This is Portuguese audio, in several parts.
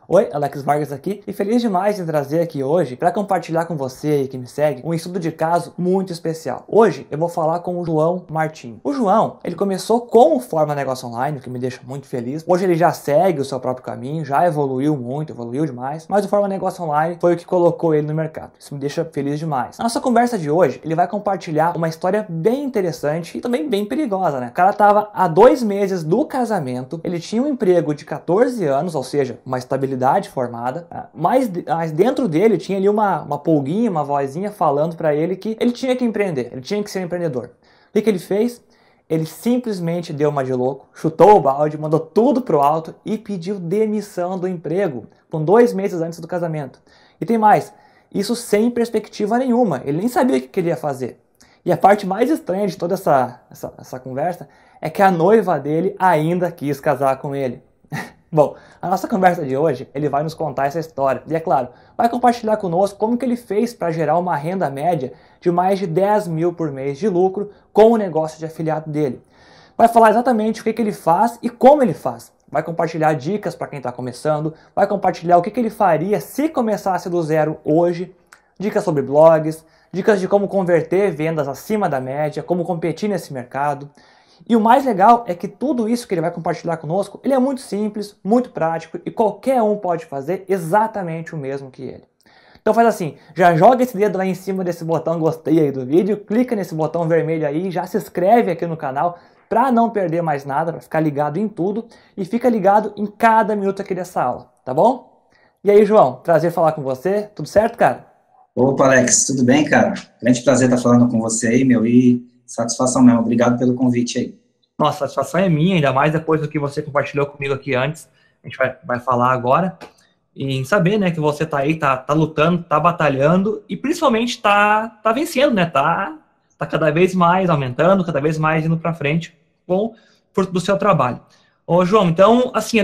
Oi, Alex Vargas aqui e feliz demais em trazer aqui hoje para compartilhar com você que me segue um estudo de caso muito especial. Hoje eu vou falar com o João Martins. O João, ele começou como Forma Negócio Online, o que me deixa muito feliz. Hoje ele já segue o seu próprio caminho, já evoluiu muito, evoluiu demais, mas o Forma Negócio Online foi o que colocou ele no mercado. Isso me deixa feliz demais. Na nossa conversa de hoje, ele vai compartilhar uma história bem interessante e também bem perigosa, né? O cara tava há 2 meses do casamento, ele tinha um emprego de 14 anos, ou seja, uma estabilidade formada, mas dentro dele tinha ali uma pulguinha, uma vozinha falando para ele que ele tinha que empreender, ele tinha que ser um empreendedor. O que ele fez? Ele simplesmente deu uma de louco, chutou o balde, mandou tudo pro alto e pediu demissão do emprego, com 2 meses antes do casamento. E tem mais, isso sem perspectiva nenhuma, ele nem sabia o que queria fazer. E a parte mais estranha de toda essa conversa é que a noiva dele ainda quis casar com ele. Bom, a nossa conversa de hoje, ele vai nos contar essa história. E é claro, vai compartilhar conosco como que ele fez para gerar uma renda média de mais de 10 mil por mês de lucro com o negócio de afiliado dele. Vai falar exatamente o que ele faz e como ele faz. Vai compartilhar dicas para quem está começando, vai compartilhar o que ele faria se começasse do zero hoje, dicas sobre blogs, dicas de como converter vendas acima da média, como competir nesse mercado. E o mais legal é que tudo isso que ele vai compartilhar conosco, ele é muito simples, muito prático e qualquer um pode fazer exatamente o mesmo que ele. Então faz assim, já joga esse dedo lá em cima desse botão gostei aí do vídeo, clica nesse botão vermelho aí, já se inscreve aqui no canal para não perder mais nada, para ficar ligado em tudo e fica ligado em cada minuto aqui dessa aula, tá bom? E aí, João, prazer falar com você, tudo certo, cara? Opa, Alex, tudo bem, cara? Grande prazer estar falando com você aí, meu, e satisfação mesmo. Obrigado pelo convite aí. Nossa, a satisfação é minha, ainda mais depois do que você compartilhou comigo aqui antes. A gente vai falar agora. E em saber, né, que você tá aí, tá lutando, tá batalhando e principalmente tá vencendo, né? Tá cada vez mais aumentando, cada vez mais indo pra frente com o fruto do seu trabalho. Ô, João, então, assim,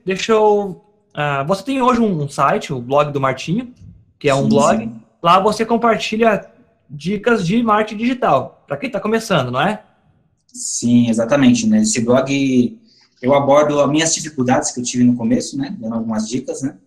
você tem hoje um site, o blog do Martinho, que é um Sim, blog. sim. Lá você compartilha dicas de marketing digital, para quem tá começando, não é? Sim, exatamente, né? Esse blog, eu abordo as minhas dificuldades que eu tive no começo, né? Dando algumas dicas, né?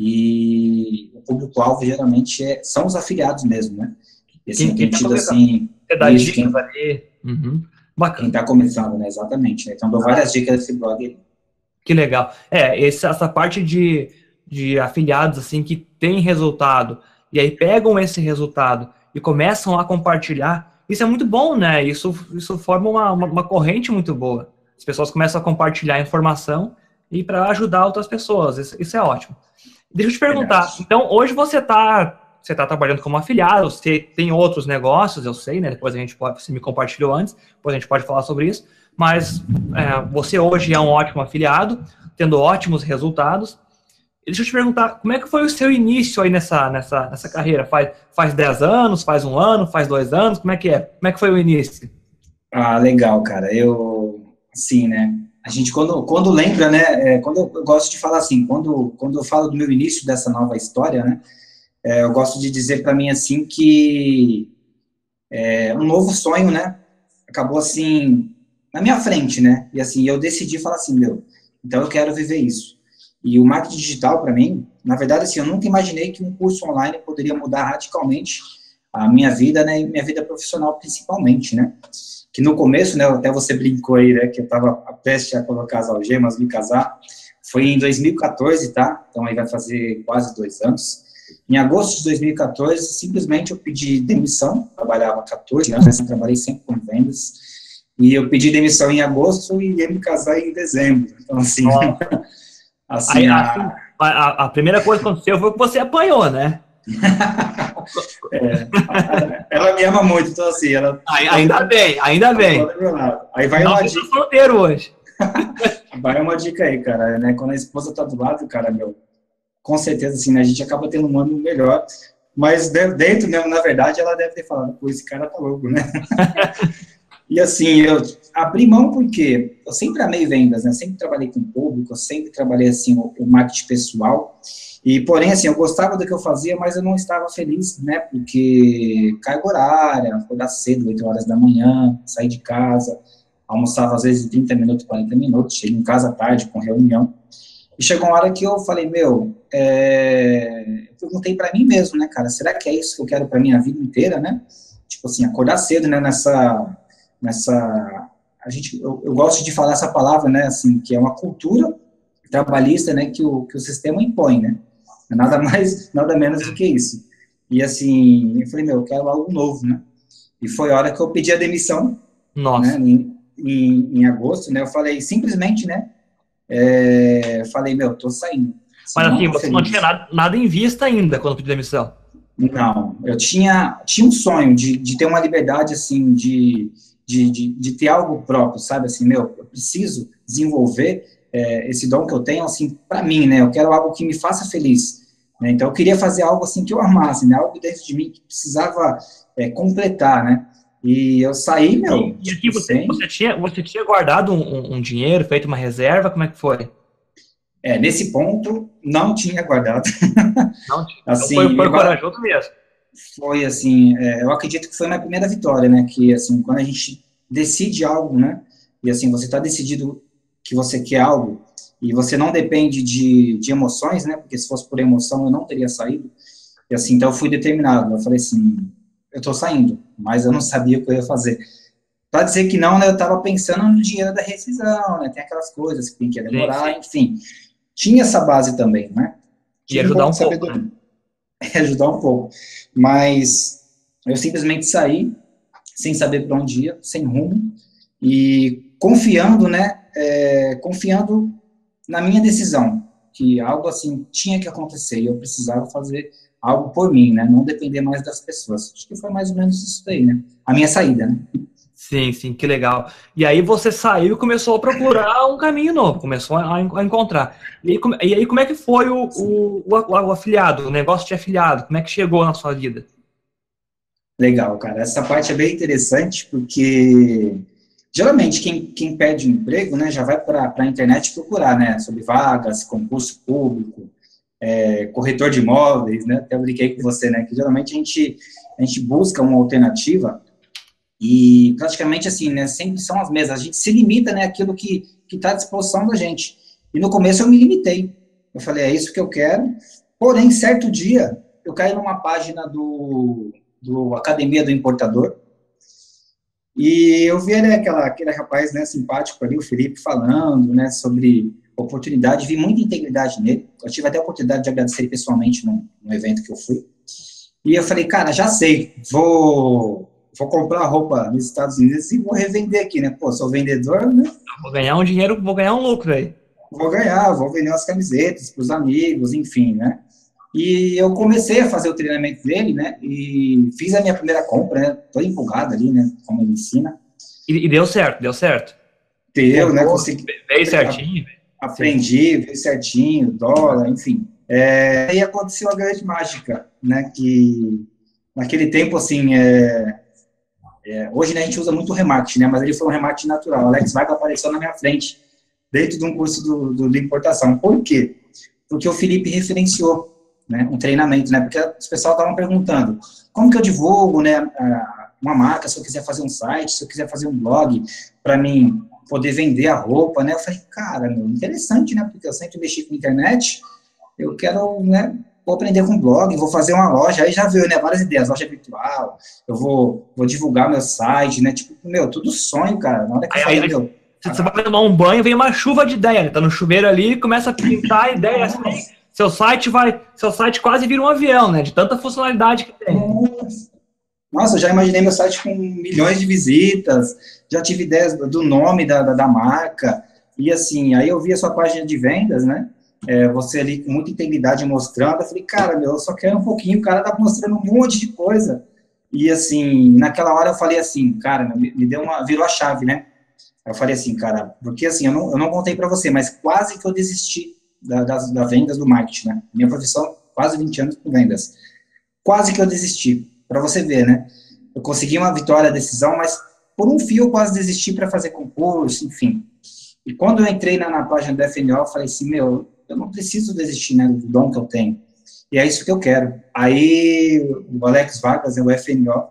E o público-alvo, geralmente, são os afiliados mesmo, né? E, assim, eu Quem tenho tá tido, começando. assim, Você dá isso, dicas ali. Uhum. Bacana. quem tá começando, né? Exatamente, né? Então, dou várias dicas desse blog aí. Que legal. Essa parte de afiliados, assim, que tem resultado, e aí pegam esse resultado e começam a compartilhar, isso é muito bom, né? Isso forma uma corrente muito boa. As pessoas começam a compartilhar informação e para ajudar outras pessoas. Isso é ótimo. Deixa eu te perguntar, Verdade. então, hoje você tá trabalhando como afiliado, você tem outros negócios, eu sei, né? Depois você me compartilhou antes, depois a gente pode falar sobre isso, mas você hoje é um ótimo afiliado, tendo ótimos resultados. E deixa eu te perguntar, como é que foi o seu início aí nessa carreira? Faz 10 anos, faz 1 ano, faz 2 anos, como é que é? Como é que foi o início? Ah, legal, cara. Assim, né? A gente, quando lembra, né? Quando eu gosto de falar assim, quando eu falo do meu início dessa nova história, né? Eu gosto de dizer para mim, assim, que um novo sonho, né? Acabou, assim, na minha frente, né? E, assim, eu decidi falar assim, meu, então eu quero viver isso. E o marketing digital, para mim, na verdade, assim, eu nunca imaginei que um curso online poderia mudar radicalmente a minha vida, né? E minha vida profissional, principalmente, né? Que no começo, né, até você brincou aí, né, que eu estava prestes a colocar as algemas, me casar, foi em 2014, tá? Então aí vai fazer quase 2 anos. Em agosto de 2014, simplesmente eu pedi demissão, trabalhava 14 anos, né, trabalhei sempre com vendas, e eu pedi demissão em agosto e ia me casar em dezembro. Então, assim, Aí, assim, assim, a primeira coisa que aconteceu foi que você apanhou, né? ela me ama muito, então assim, ela Ainda bem, ainda ficou bem. do meu lado. Aí vai Não, uma você tá dica. solteiro hoje. Vai uma dica aí, cara, né? Quando a esposa tá do lado, cara, meu, com certeza, assim, né, a gente acaba tendo um ano melhor, mas dentro mesmo, na verdade, ela deve ter falado, pô, esse cara tá louco, né? E assim, eu abri mão porque eu sempre amei vendas, né? Sempre trabalhei com público, eu sempre trabalhei, assim, o marketing pessoal, e porém, assim, eu gostava do que eu fazia, mas eu não estava feliz, né? Porque carga horária, acordar cedo, 8 horas da manhã, sair de casa, almoçava às vezes 30 minutos, 40 minutos, chego em casa tarde com reunião. E chegou uma hora que eu falei, eu perguntei para mim mesmo, né, cara, será que é isso que eu quero para minha vida inteira, né? Tipo assim, acordar cedo, né, nessa, eu gosto de falar essa palavra, né, assim, que é uma cultura trabalhista, né, que o sistema impõe, né? É nada mais, nada menos do que isso. E assim, eu falei, eu quero algo novo, né? E foi a hora que eu pedi a demissão, né, Nossa. em agosto, né? Eu falei simplesmente, né? Falei, tô saindo. Assim, Mas não assim, tô você não tinha feliz. nada em vista ainda quando pediu demissão. Não, eu tinha um sonho de ter uma liberdade, assim, de ter algo próprio, sabe? Assim, eu preciso desenvolver esse dom que eu tenho, assim, para mim, né? Eu quero algo que me faça feliz. Né? Então, eu queria fazer algo, assim, que eu amasse, né? Algo dentro de mim que precisava completar, né? E eu saí, E aqui tipo, sem... você tinha guardado um dinheiro, feito uma reserva, como é que foi? Nesse ponto, não tinha guardado. Não tinha. Então Assim, foi corajoso mesmo. foi assim, eu acredito que foi minha primeira vitória, né? Que assim, quando a gente decide algo, né? E assim, você está decidido que você quer algo e você não depende de emoções, né? Porque se fosse por emoção eu não teria saído. E assim, então eu fui determinado. Eu falei assim, eu estou saindo, mas eu não sabia o que eu ia fazer. Para dizer que não, né? Eu estava pensando no dinheiro da rescisão, né? Tem aquelas coisas que tem que Sim, demorar, sim. enfim. Tinha essa base também, né? E Tinha um ajudar pouco de um pouco, né? sabedoria, ajudar um pouco. Mas eu simplesmente saí, sem saber para onde ia, sem rumo, e confiando, né, confiando na minha decisão, que algo assim tinha que acontecer, e eu precisava fazer algo por mim, né, não depender mais das pessoas. Acho que foi mais ou menos isso daí, né, a minha saída, né. Sim, sim, que legal. E aí você saiu e começou a procurar um caminho novo, começou a encontrar. E aí como é que foi o afiliado, o negócio de afiliado? Como é que chegou na sua vida? Legal, cara, essa parte é bem interessante, porque geralmente quem perde um emprego, né, já vai para a internet procurar, né, sobre vagas, concurso público, corretor de imóveis, né? Até brinquei com você, né? Que geralmente a gente busca uma alternativa e praticamente assim, né? Sempre são as mesmas. A gente se limita, né? Aquilo que está à disposição da gente. E no começo eu me limitei. Eu falei, é isso que eu quero. Porém, certo dia, eu caí numa página do Academia do Importador e eu vi, né, aquele rapaz, né, simpático ali, o Felipe, falando, né, sobre oportunidade, vi muita integridade nele. Eu tive até a oportunidade de agradecer ele pessoalmente no evento que eu fui. E eu falei, cara, já sei, vou comprar roupa nos Estados Unidos e vou revender aqui, né? Pô, sou vendedor, né? Vou ganhar um dinheiro, vou ganhar um lucro aí. Vou ganhar, vou vender umas camisetas para os amigos, enfim, né? E eu comecei a fazer o treinamento dele, né? E fiz a minha primeira compra, né? Tô empolgado ali, né? Como ele ensina. E deu certo, deu certo. Deu, né? Comprou, Consegui, veio certinho. Sim. aprendi, vi certinho, dólar, enfim. Aí aconteceu a grande mágica, né? Que naquele tempo, assim, hoje né, a gente usa muito remarketing, né? Mas ele foi um remarketing natural. O Alex Varga apareceu na minha frente, dentro de um curso de importação. Por quê? Porque o Felipe referenciou, né, um treinamento, né? Porque os pessoal estavam perguntando, como que eu divulgo, né, uma marca, se eu quiser fazer um site, se eu quiser fazer um blog, para mim poder vender a roupa, né? Eu falei, cara, interessante, né? Porque eu sempre mexi com internet, eu quero, né, vou aprender com blog, vou fazer uma loja, aí já veio, né, várias ideias, loja virtual, eu vou divulgar meu site, né, tipo, tudo sonho, cara, na hora que eu falei, Você vai tomar um banho, vem uma chuva de ideia, né? Tá no chuveiro ali, começa a pintar a ideia assim. Seu site quase vira um avião, né? De tanta funcionalidade que tem. nossa, eu já imaginei meu site com milhões de visitas, já tive ideias do nome da marca, e assim, aí eu vi a sua página de vendas, né, você ali com muita integridade mostrando, eu falei, cara, eu só quero um pouquinho, o cara tá mostrando um monte de coisa, e assim, naquela hora eu falei assim, cara, me deu virou a chave, né, eu falei assim, cara, porque assim, eu não contei para você, mas quase que eu desisti das vendas do marketing, né, minha profissão, quase 20 anos com vendas, quase que eu desisti, para você ver, né? Eu consegui uma vitória, decisão, mas por um fio eu quase desisti para fazer concurso, enfim. E quando eu entrei na página do FNO, eu falei assim, eu não preciso desistir, né, do dom que eu tenho. E é isso que eu quero. Aí o Alex Vargas, o FNO,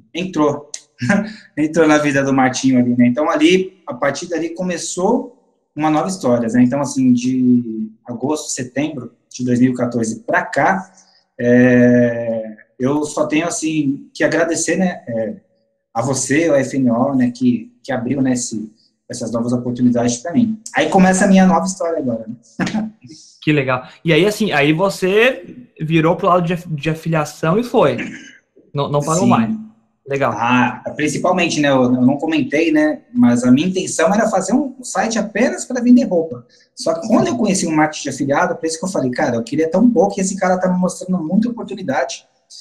entrou. Entrou na vida do Martinho ali, né? Então ali, a partir dali começou uma nova história, né? Então, assim, de agosto, setembro de 2014 para cá, eu só tenho, assim, que agradecer, né, a você, ao FNO, né, que abriu, né, essas novas oportunidades para mim. Aí começa a minha nova história agora, né? Que legal. E aí, assim, aí você virou pro lado de afiliação e foi. Não parou mais. Sim. Legal. Principalmente, né, eu não comentei, né, mas a minha intenção era fazer um site apenas para vender roupa. Só que quando eu conheci um marketing de afiliado, por isso que eu falei, cara, eu queria tão pouco e esse cara tá me mostrando muita oportunidade.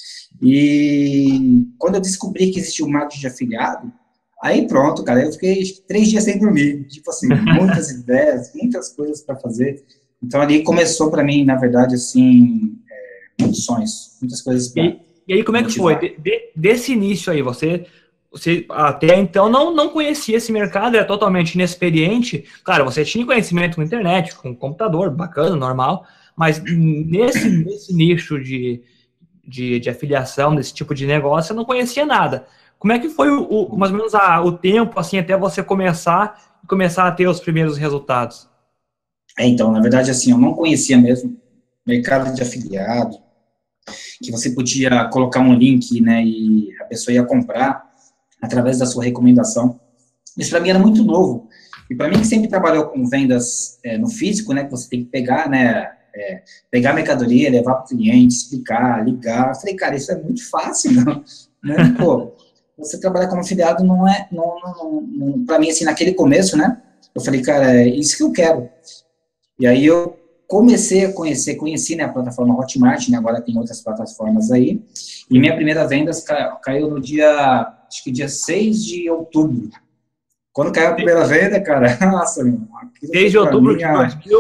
E quando eu descobri que existia o marketing de afiliado, aí pronto, cara, eu fiquei 3 dias sem dormir. Tipo assim, muitas ideias, muitas coisas para fazer. Então ali começou para mim, na verdade, assim, muitos sonhos, muitas coisas para E aí, como é que motivar. foi? Desse início aí, você até então não conhecia esse mercado, era totalmente inexperiente. Claro, você tinha conhecimento com internet, com computador, bacana, normal, mas nesse nicho de afiliação, desse tipo de negócio, você não conhecia nada. Como é que foi mais ou menos o tempo, assim, até você começar a ter os primeiros resultados? Então, na verdade, assim, eu não conhecia mesmo mercado de afiliado, que você podia colocar um link, né, e a pessoa ia comprar através da sua recomendação. Isso para mim era muito novo. E para mim que sempre trabalhou com vendas no físico, né, que você tem que pegar, né, pegar a mercadoria, levar para o cliente, explicar, ligar. Eu falei, cara, isso é muito fácil, não? Né? Pô, você trabalhar como afiliado não é, para mim, assim, naquele começo, né, eu falei, cara, é isso que eu quero. E aí eu comecei a conheci, né, a plataforma Hotmart, né, agora tem outras plataformas aí, e minha primeira venda caiu no acho que dia 6 de outubro. Quando caiu a primeira venda, cara, nossa, meu, 6 de outubro de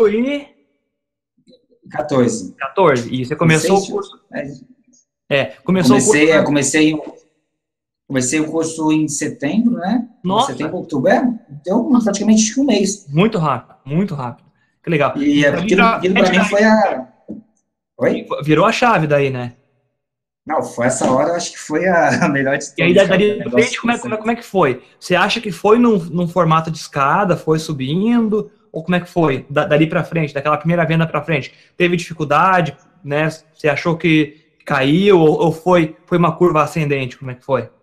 2014. 14. E você começou o curso. Começou o curso. Comecei o curso em setembro, né? Nossa. Setembro, outubro, deu praticamente um mês. Muito rápido, muito rápido. Que legal. E aquilo para mim foi Oi? Virou a chave daí, né? Não, foi essa hora, eu acho que foi a melhor de todas. E aí, dali pra frente, como é que foi? Você acha que foi num formato de escada, foi subindo? Ou como é que foi? Dali pra frente, daquela primeira venda pra frente? Teve dificuldade, né? Você achou que caiu ou foi uma curva ascendente? Como é que foi?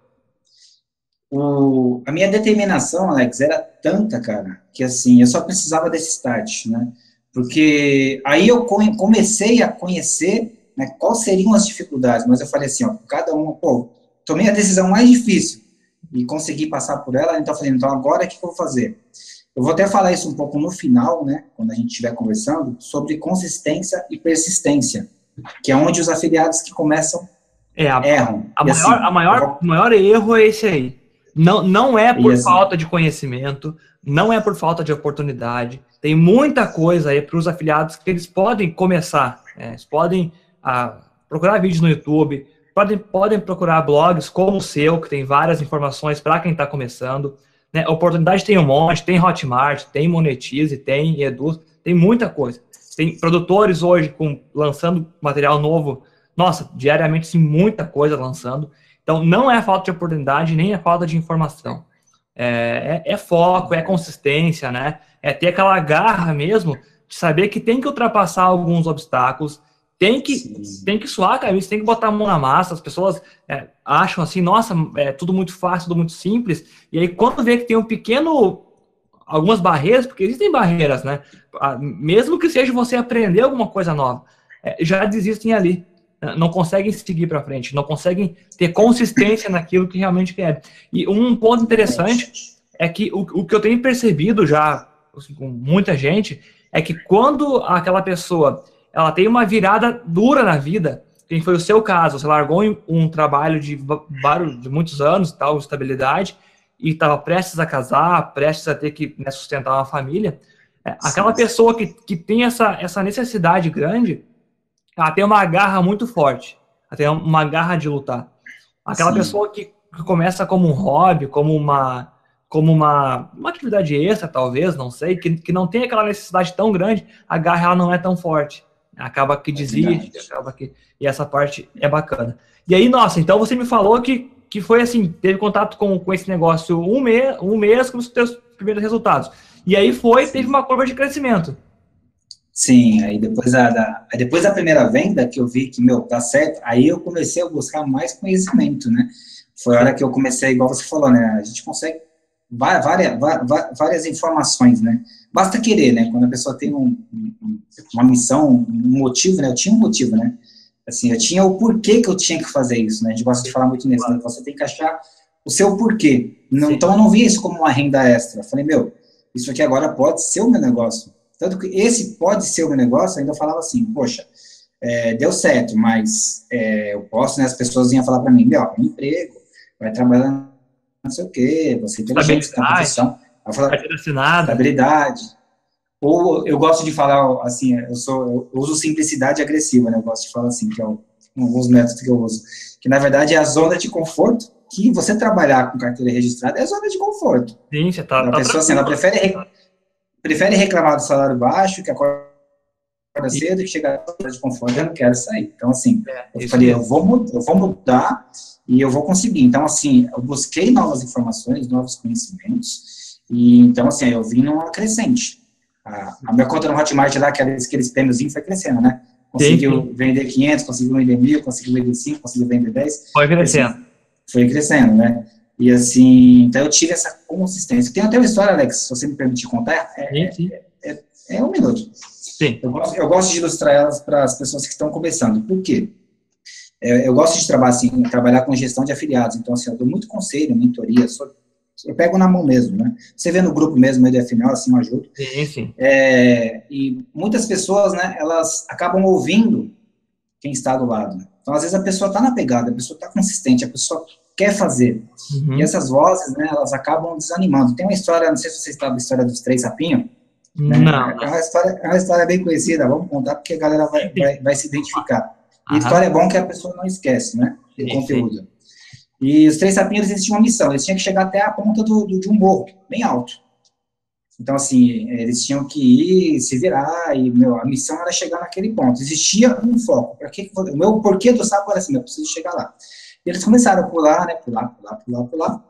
A minha determinação, Alex, era tanta, cara, que assim, eu só precisava desse start, né? Porque aí eu comecei a conhecer, né, quais seriam as dificuldades, mas eu falei assim, ó, cada uma, tomei a decisão mais difícil e consegui passar por ela, então eu falei, então agora o que eu vou fazer? Eu vou até falar isso um pouco no final, né, quando a gente estiver conversando, sobre consistência e persistência, que é onde os afiliados que começam erram. O maior erro é esse aí. Não é por falta de conhecimento, não é por falta de oportunidade. Tem muita coisa aí para os afiliados que eles podem começar. Eles podem procurar vídeos no YouTube, podem procurar blogs como o seu, que tem várias informações para quem está começando. Né? Oportunidade tem um monte, tem Hotmart, tem Monetize, tem Edu, tem muita coisa. Tem produtores hoje lançando material novo. Nossa, diariamente, sim, muita coisa lançando. Então, não é falta de oportunidade, nem é falta de informação. É foco, é consistência, né? É ter aquela garra mesmo de saber que tem que ultrapassar alguns obstáculos, tem que suar a camisa, tem que botar a mão na massa. As pessoas acham assim, nossa, é tudo muito fácil, tudo muito simples. E aí, quando vê que tem algumas barreiras, porque existem barreiras, né? Mesmo que seja você aprender alguma coisa nova, já desistem ali. Não conseguem seguir para frente, não conseguem ter consistência naquilo que realmente querem. E um ponto interessante é que o que eu tenho percebido já assim, com muita gente é que quando aquela pessoa ela tem uma virada dura na vida, que foi o seu caso, você largou um trabalho de muitos anos, tal, estabilidade, e estava prestes a casar, prestes a ter que sustentar uma família, aquela pessoa que tem essa necessidade grande, ela tem uma garra muito forte, ela tem uma garra de lutar. Aquela pessoa que começa como um hobby, como uma atividade extra, talvez, não sei, que não tem aquela necessidade tão grande, a garra ela não é tão forte. Acaba que desiste, e essa parte é bacana. E aí, nossa, então você me falou que foi assim, teve contato com esse negócio um mês com os seus primeiros resultados. E aí teve uma curva de crescimento. Sim, aí depois da primeira venda, que eu vi que, meu, tá certo, aí eu comecei a buscar mais conhecimento, né? Foi a hora que eu comecei, igual você falou, né? A gente consegue várias informações, né? Basta querer, né? Quando a pessoa tem uma missão, um motivo, né? Eu tinha um motivo, né? Assim, eu tinha o porquê que eu tinha que fazer isso, né? A gente gosta de falar muito nisso, né? Você tem que achar o seu porquê. Não, então, eu não via isso como uma renda extra. Eu falei, meu, isso aqui agora pode ser o meu negócio. Tanto que esse pode ser o meu negócio, ainda eu falava assim, poxa, deu certo, mas eu posso, né? As pessoas vinham falar para mim, meu, um emprego, vai trabalhar não sei o quê, você é inteligente, você tem uma profissão. Eu falava, estabilidade. Ou eu gosto de falar, assim, eu uso simplicidade agressiva, né? Eu gosto de falar assim, que é alguns métodos que eu uso. Que, na verdade, é a zona de conforto, que você trabalhar com carteira registrada é a zona de conforto. Sim, você tá... A pessoa, assim, ela prefere reclamar do salário baixo, que acorda cedo, que chega na zona de conforto, eu não quero sair. Então, assim, eu falei, eu vou mudar e eu vou conseguir. Então, assim, eu busquei novas informações, novos conhecimentos, e então, assim, eu vim numa crescente. A minha conta no Hotmart lá, aqueles prêmiozinhos, foi crescendo, né? Conseguiu vender 500, conseguiu vender 1.000, conseguiu vender 5, conseguiu vender 10. Foi crescendo. Assim, foi crescendo, né? E assim, então eu tive essa consistência. Tem até uma história, Alex, se você me permitir contar, é um minuto. Sim. Eu gosto de ilustrar elas para as pessoas que estão começando. Por quê? Eu gosto de trabalhar com gestão de afiliados, então assim, eu dou muito conselho, mentoria, eu pego na mão mesmo, né? Você vê no grupo mesmo, aí do FNL, assim, eu ajudo. Sim, sim. E muitas pessoas, né, elas acabam ouvindo quem está do lado. Então, às vezes, a pessoa está na pegada, a pessoa está consistente, a pessoa quer fazer. Uhum. E essas vozes, né, elas acabam desanimando. Tem uma história, não sei se você sabe a história dos 3 sapinhos. Né? Não. É uma história bem conhecida, vamos contar, porque a galera vai se identificar. E história é bom que a pessoa não esquece, né, do conteúdo. Sim. E os 3 sapinhos, eles tinham uma missão, eles tinham que chegar até a ponta de um morro, bem alto. Então, assim, eles tinham que ir, se virar, e, a missão era chegar naquele ponto. Existia um foco. O meu porquê do sapo era assim, eu preciso chegar lá. E eles começaram a pular, né, pular.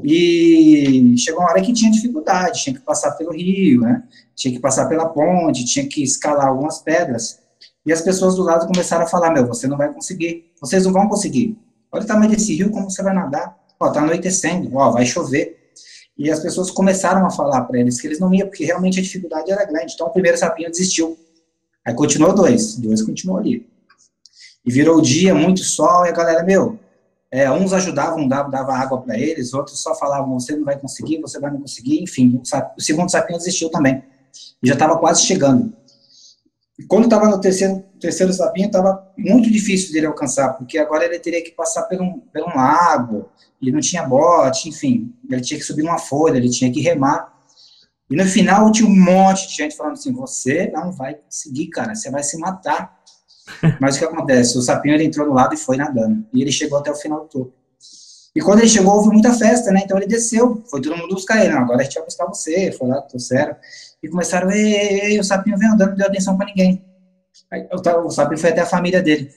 E chegou uma hora que tinha dificuldade, tinha que passar pelo rio, né, tinha que passar pela ponte, tinha que escalar algumas pedras. E as pessoas do lado começaram a falar, você não vai conseguir, vocês não vão conseguir. Olha o tamanho desse rio, como você vai nadar? Ó, tá anoitecendo, ó, vai chover. E as pessoas começaram a falar para eles que eles não iam, porque realmente a dificuldade era grande. Então, o primeiro sapinho desistiu. Aí continuou 2 continuou ali. E virou o dia, muito sol, e a galera, uns ajudavam, dava água para eles, outros só falavam, você não vai conseguir, você vai não conseguir, enfim, o segundo sapinho desistiu também. E já estava quase chegando. E quando estava no terceiro sapinho, estava muito difícil dele alcançar, porque agora ele teria que passar por um lago, e não tinha bote, enfim, ele tinha que subir numa folha, ele tinha que remar. E no final tinha um monte de gente falando assim, você não vai conseguir, cara, você vai se matar. Mas o que acontece? O sapinho, ele entrou no lado e foi nadando, e ele chegou até o final do topo. E quando ele chegou, houve muita festa, né, então ele desceu, foi todo mundo buscar ele, não, agora a gente vai buscar você, foi lá, trouxeram, e começaram, o sapinho veio andando, não deu atenção pra ninguém. Aí, o sapinho foi até a família dele.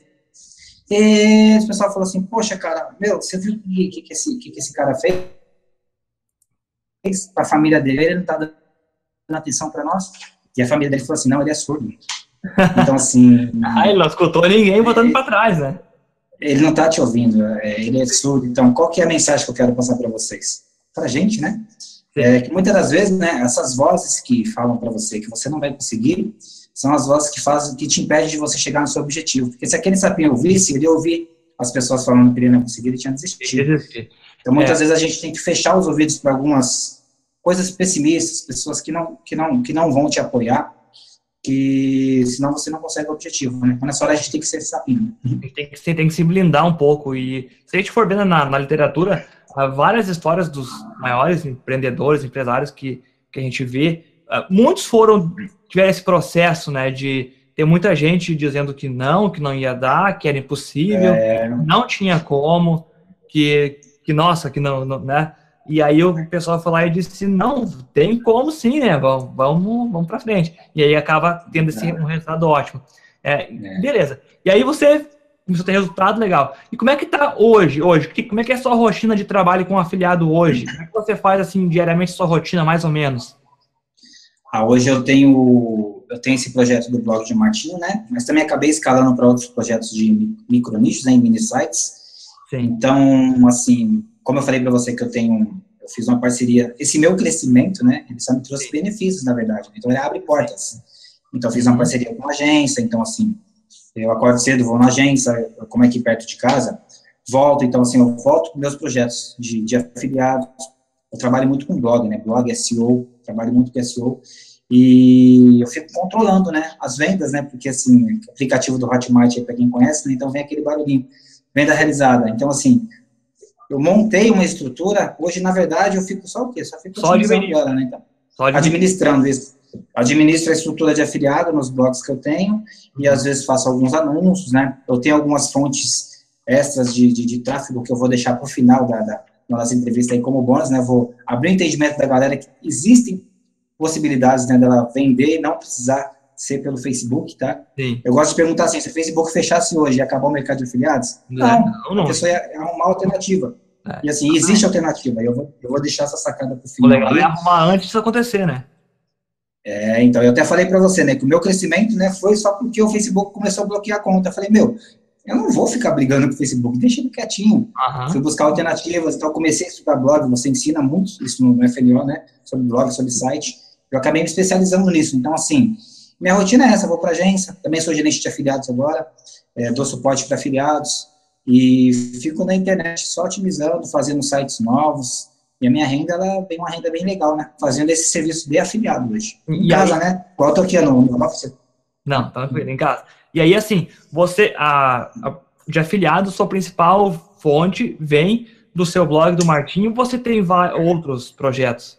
E o pessoal falou assim, poxa, cara, você viu o que esse cara fez pra família dele? Ele não tá dando atenção pra nós? E a família dele falou assim, não, ele é surdo. Então, assim... Ele não escutou ninguém botando pra trás, né? Ele não tá te ouvindo, ele é surdo. Então, qual que é a mensagem que eu quero passar pra vocês? Pra gente, né? Que muitas das vezes, né, essas vozes que falam pra você que você não vai conseguir, são as vozes que te impedem de você chegar no seu objetivo. Porque se aquele sapinho ouvisse, ele ouvir as pessoas falando que ele não conseguia, ele tinha desistido. Então, muitas vezes a gente tem que fechar os ouvidos para algumas coisas pessimistas, pessoas que não vão te apoiar, que senão você não consegue o objetivo, né? Então, nessa hora a gente tem que ser sapinho. Tem que se blindar um pouco. E se a gente for vendo na literatura, há várias histórias dos maiores empreendedores, empresários que a gente vê, muitos tiveram esse processo, né, de ter muita gente dizendo que não ia dar, que era impossível, não tinha como, que não, né? E aí o pessoal foi lá e disse, não, tem como sim, né? Vamos para frente. E aí acaba tendo um resultado ótimo. Beleza. E aí você começou a ter resultado legal. E como é que tá hoje? Como é que é a sua rotina de trabalho com um afiliado hoje? Como é que você faz, assim, diariamente, sua rotina, mais ou menos? Hoje eu tenho esse projeto do blog de Martinho, né? Mas também acabei escalando para outros projetos de micronichos, né, em mini sites. Sim. Então, assim, como eu falei para você que eu fiz uma parceria, esse meu crescimento, né, ele só me trouxe benefícios, na verdade. Então, ele abre portas. Então, eu fiz uma parceria com uma agência, então, assim, eu acordo cedo, vou na agência, como é aqui perto de casa, volto, então, assim, eu volto com meus projetos de afiliados. Eu trabalho muito com blog, né, blog, SEO, trabalho muito com SEO, e eu fico controlando, né, as vendas, né, porque, assim, o aplicativo do Hotmart, para quem conhece, né, então vem aquele barulhinho, venda realizada. Então, assim, eu montei uma estrutura, hoje, na verdade, eu fico só o quê? Só fico otimizando ela, né, então, administrando isso. Administro a estrutura de afiliado nos blogs que eu tenho, e às vezes faço alguns anúncios, né, eu tenho algumas fontes extras de tráfego que eu vou deixar para o final da nossa entrevista aí como bônus, né, vou abrir o entendimento da galera que existem possibilidades, né, dela vender e não precisar ser pelo Facebook, tá? Sim. Eu gosto de perguntar assim, se o Facebook fechasse hoje e acabar o mercado de afiliados? Não. A pessoa ia arrumar uma alternativa. E assim, existe alternativa, eu vou deixar essa sacada pro final. O legal é arrumar antes disso acontecer, né? Então, eu até falei para você, né, que o meu crescimento, né, foi só porque o Facebook começou a bloquear a conta. Eu falei, eu não vou ficar brigando com o Facebook, deixa ele quietinho. Fui buscar alternativas, então eu comecei a estudar blog, você ensina muito isso no FNO, né, sobre blog, sobre site. Eu acabei me especializando nisso. Então, assim, minha rotina é essa, vou para agência, também sou gerente de afiliados agora, dou suporte para afiliados, e fico na internet só otimizando, fazendo sites novos, e a minha renda, ela vem uma renda bem legal, né, fazendo esse serviço de afiliado hoje. Em casa, né, igual eu tô aqui no office. Não, tranquilo, em casa. E aí, assim, você, de afiliado, sua principal fonte vem do seu blog do Martinho, você tem outros projetos?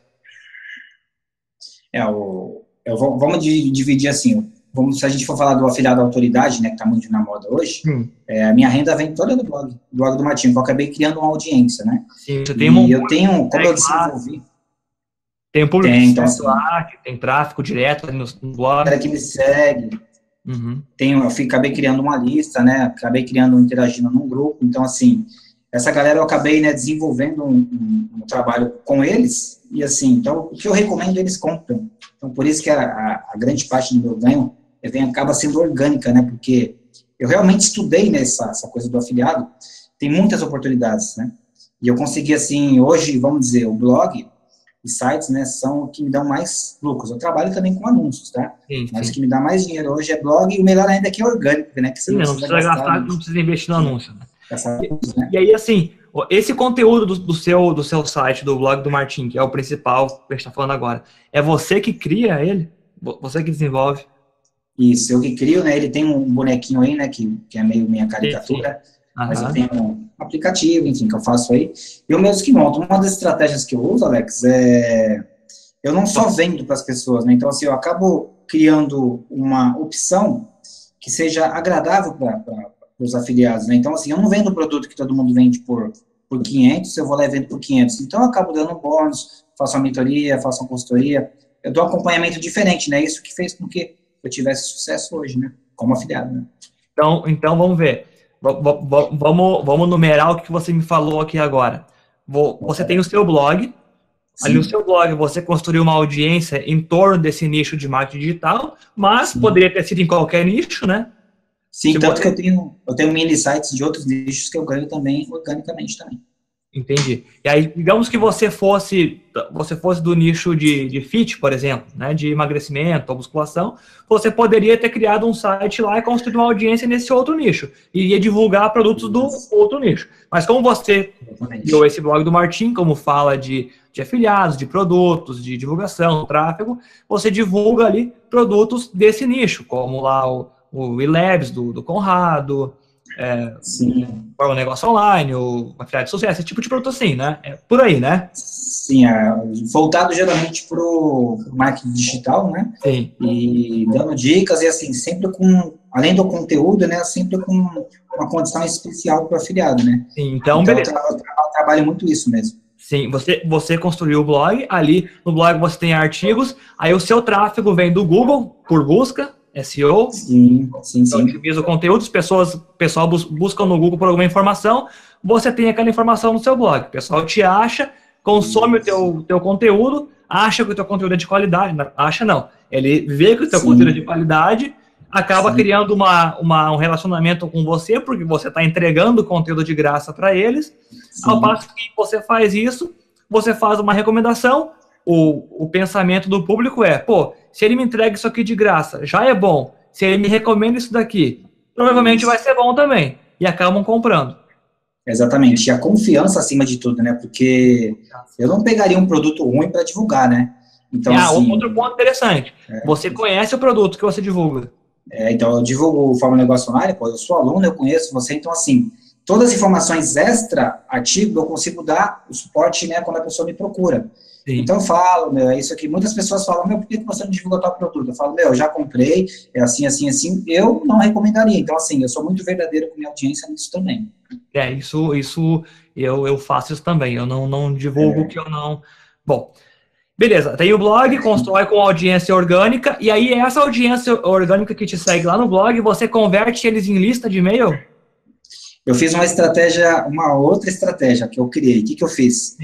Vamos dividir assim, se a gente for falar do afiliado à autoridade, né, que está muito na moda hoje, a minha renda vem toda do blog do Martinho, que eu acabei criando uma audiência, né? Sim, você tem como eu desenvolvi... Tem um público então, assim, lá, que tem tráfego direto no blog. Cara que me segue. Acabei criando uma lista, né? Acabei interagindo num grupo. Então, assim, essa galera eu acabei, né, desenvolvendo um trabalho com eles. E, assim, então, o que eu recomendo, eles compram. Então, por isso que a grande parte do meu ganho acaba sendo orgânica, né? Porque eu realmente estudei nessa coisa do afiliado. Tem muitas oportunidades, né? E eu consegui, assim, hoje, vamos dizer, o blog e sites, né, são o que me dão mais lucros. Eu trabalho também com anúncios, tá? Mas o que me dá mais dinheiro hoje é blog, e o melhor ainda é que é orgânico, né? Que você não precisa gastar, não precisa investir no anúncio. Né? E aí, assim, esse conteúdo do seu site, do blog do Martim, que é o principal que a gente está falando agora, é você que cria ele? Você que desenvolve? Isso, eu que crio, né? Ele tem um bonequinho aí, né, que é meio minha caricatura, mas eu tenho um aplicativo, enfim, que eu faço aí, e eu mesmo que monto. Uma das estratégias que eu uso, Alex, eu não só vendo para as pessoas, né? Então, assim, eu acabo criando uma opção que seja agradável para os afiliados, né? Então, assim, eu não vendo o produto que todo mundo vende por 500, eu vou lá e vendo por 500. Então, eu acabo dando bônus, faço uma mentoria, faço uma consultoria, eu dou um acompanhamento diferente, né? Isso que fez com que eu tivesse sucesso hoje, né? Como afiliado, né? Então vamos ver. Vamos numerar o que você me falou aqui agora. Você tem o seu blog. Sim. Ali no seu blog você construiu uma audiência em torno desse nicho de marketing digital, mas sim, poderia ter sido em qualquer nicho, né? Sim, tanto que eu tenho mini sites de outros nichos que eu ganho também, organicamente também. Entendi. E aí, digamos que você fosse do nicho de fit, por exemplo, né, de emagrecimento ou musculação, você poderia ter criado um site lá e construído uma audiência nesse outro nicho. E ia divulgar produtos do outro nicho. Mas como você criou esse blog do Martim, como fala de afiliados, de produtos, de divulgação, tráfego, você divulga ali produtos desse nicho, como lá o eLabs do Conrado, o negócio online, o afiliado de sucesso, esse tipo de produto assim, né? É por aí, né? Sim, voltado geralmente para o marketing digital, né? Sim. E dando dicas e assim, sempre além do conteúdo, né? Sempre com uma condição especial para o afiliado, né? Sim, então beleza. Eu trabalho muito isso mesmo. Sim, você construiu o blog, ali no blog você tem artigos, aí o seu tráfego vem do Google, por busca, SEO, sim. Otimiza o conteúdo, o pessoal busca no Google por alguma informação, você tem aquela informação no seu blog, o pessoal te acha, consome o teu conteúdo, acha que o teu conteúdo é de qualidade, acha não, ele vê que o teu Sim. conteúdo é de qualidade, acaba Sim. criando um relacionamento com você, porque você está entregando conteúdo de graça para eles. Sim. Ao passo que você faz isso, você faz uma recomendação, o pensamento do público é, pô, se ele me entrega isso aqui de graça, já é bom. Se ele me recomenda isso daqui, provavelmente vai ser bom também. E acabam comprando. Exatamente. E a confiança acima de tudo, né? Porque eu não pegaria um produto ruim para divulgar, né? Então, assim, outro ponto interessante. Você conhece o produto que você divulga. Então, eu divulgo o Fórmula Negócio Online, pô, eu sou aluno, eu conheço você, então, assim, todas as informações extra-artigo eu consigo dar o suporte, né, quando a pessoa me procura. Sim. Então, eu falo, é isso aqui. Muitas pessoas falam, por que você não divulga tal produto? Eu falo, eu já comprei, é assim, assim, assim. Eu não recomendaria. Então, assim, eu sou muito verdadeiro com minha audiência nisso também. Isso eu faço isso também. Eu não divulgo o que eu não... Bom... Beleza, tem o blog, constrói com audiência orgânica, e aí essa audiência orgânica que te segue lá no blog, você converte eles em lista de e-mail? Eu fiz uma outra estratégia que eu criei. O que eu fiz?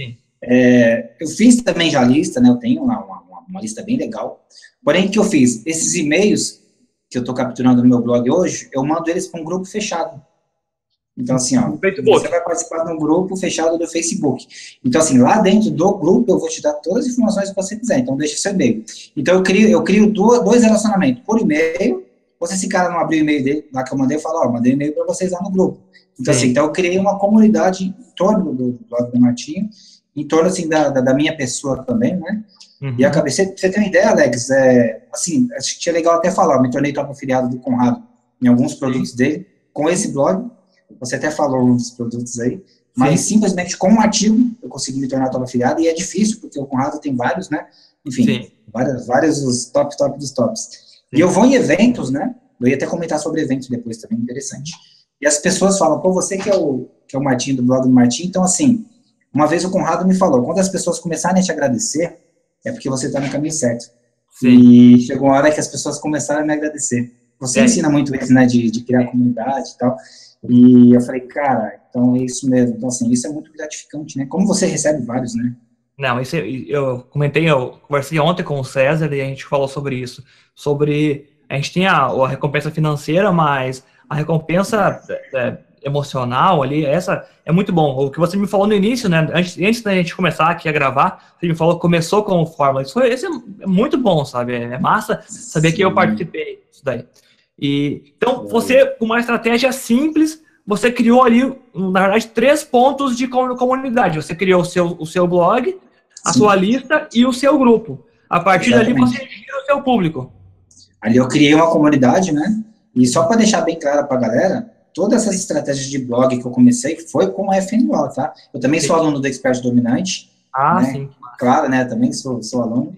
Eu fiz também já a lista, né? Eu tenho uma lista bem legal. Porém, o que eu fiz? Esses e-mails que eu estou capturando no meu blog hoje, eu mando eles para um grupo fechado. Então, assim, você vai participar de um grupo fechado do Facebook. Então, assim, lá dentro do grupo, eu vou te dar todas as informações que você quiser. Então, deixa seu e-mail. Então, eu crio dois relacionamentos. Por e-mail, se esse cara não abrir o e-mail dele, lá que eu mandei, eu falo, mandei e-mail para vocês lá no grupo. Então, assim, eu criei uma comunidade em torno do blog do Martinho, em torno, assim, da minha pessoa também, né? Uhum. E acabei, você tem uma ideia, Alex, assim, acho que tinha legal até falar, eu me tornei top afiliado do Conrado em alguns produtos dele, com esse blog. Você até falou um dos produtos aí, mas simplesmente com um artigo eu consegui me tornar top afiliado, e é difícil, porque o Conrado tem vários, né? Enfim, vários os top dos tops. Sim. E eu vou em eventos, né? Eu ia até comentar sobre eventos depois também, interessante. E as pessoas falam, você que é o Martinho, do blog do Martinho, então assim, uma vez o Conrado me falou, quando as pessoas começarem a te agradecer, é porque você está no caminho certo. Sim. E chegou uma hora que as pessoas começaram a me agradecer. Você ensina muito isso, né, de criar comunidade e tal. E eu falei, cara, então é isso mesmo. Então, assim, isso é muito gratificante, né? Como você recebe vários, né? Não, isso eu conversei ontem com o César e a gente falou sobre isso. A gente tem a recompensa financeira, mas a recompensa emocional ali, essa é muito bom. O que você me falou no início, né? Antes da gente começar aqui a gravar, você me falou que começou com o Fórmula. Isso é muito bom, sabe? É massa saber que eu participei disso daí. Então, você, com uma estratégia simples, você criou ali, na verdade, 3 pontos de comunidade. Você criou o seu blog, a sua lista e o seu grupo. A partir dali, você gira o seu público. Ali eu criei uma comunidade, né? E só para deixar bem claro para a galera, todas essas estratégias de blog que eu comecei foi com a FNO, tá? Eu também sou aluno do Expert Dominante. Né? Sim. Claro, né? Também sou aluno.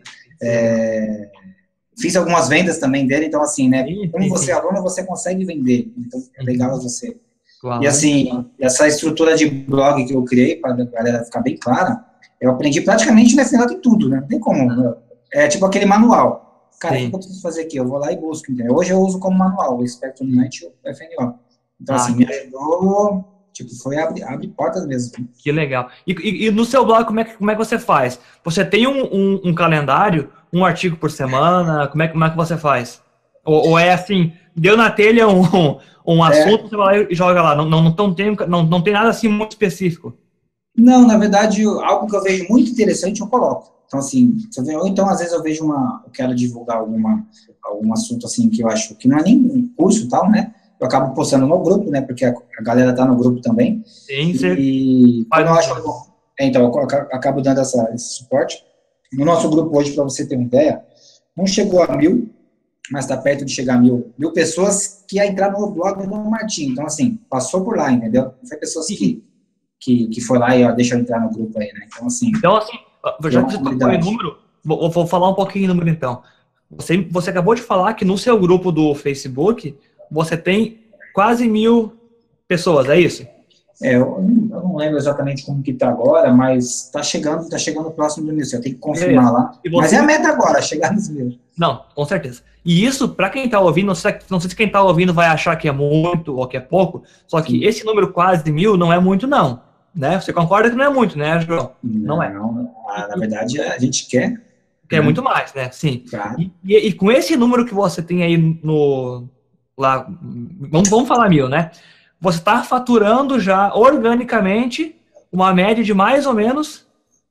Fiz algumas vendas também dele, então assim, né, como você é aluno, você consegue vender, então é legal você. Claro. E assim, essa estrutura de blog que eu criei, para a galera ficar bem clara, eu aprendi praticamente no FNO em tudo, né, não tem como, é tipo aquele manual, cara, o que eu preciso fazer aqui? Eu vou lá e busco, entendeu? Hoje eu uso como manual, o Expert Dominante e o FNO. Então assim, me ajudou, foi abrir portas mesmo. Que legal. E no seu blog, como é que você faz? Você tem um calendário, um artigo por semana? Como é que você faz? Ou é assim, deu na telha um assunto, você vai lá e joga lá. Não tem nada assim muito específico. Não, na verdade, algo que eu vejo muito interessante eu coloco. Então, assim, ou então às vezes eu vejo eu quero divulgar algum assunto assim que eu acho que não é nem um curso e tal, né? Eu acabo postando no grupo, né? Porque a galera tá no grupo também. Sim, e quando eu acho bom, então eu acabo dando esse suporte. No nosso grupo hoje, para você ter uma ideia, não chegou a 1000, mas está perto de chegar a 1000 pessoas que ia entrar no blog do Martinho. Então, assim, passou por lá, entendeu? Não foi pessoas que foi lá e deixou entrar no grupo aí, né? Então, assim, já que você tocou em número, vou falar um pouquinho em número, então. Você acabou de falar que no seu grupo do Facebook, você tem quase 1000 pessoas, é isso? Eu não lembro exatamente como que tá agora, mas tá chegando próximo do 1000, eu tenho que confirmar lá. Mas é a meta agora, chegar nos 1000. Não, com certeza. E isso, para quem tá ouvindo, não sei se quem tá ouvindo vai achar que é muito ou que é pouco, só que esse número quase 1000 não é muito, não. né? Você concorda que não é muito, né, João? Não é. Não, na verdade, a gente quer. Quer muito mais, né? Sim. Claro. E com esse número que você tem aí no... Lá, vamos falar 1.000, né? Você está faturando já organicamente uma média de mais ou menos...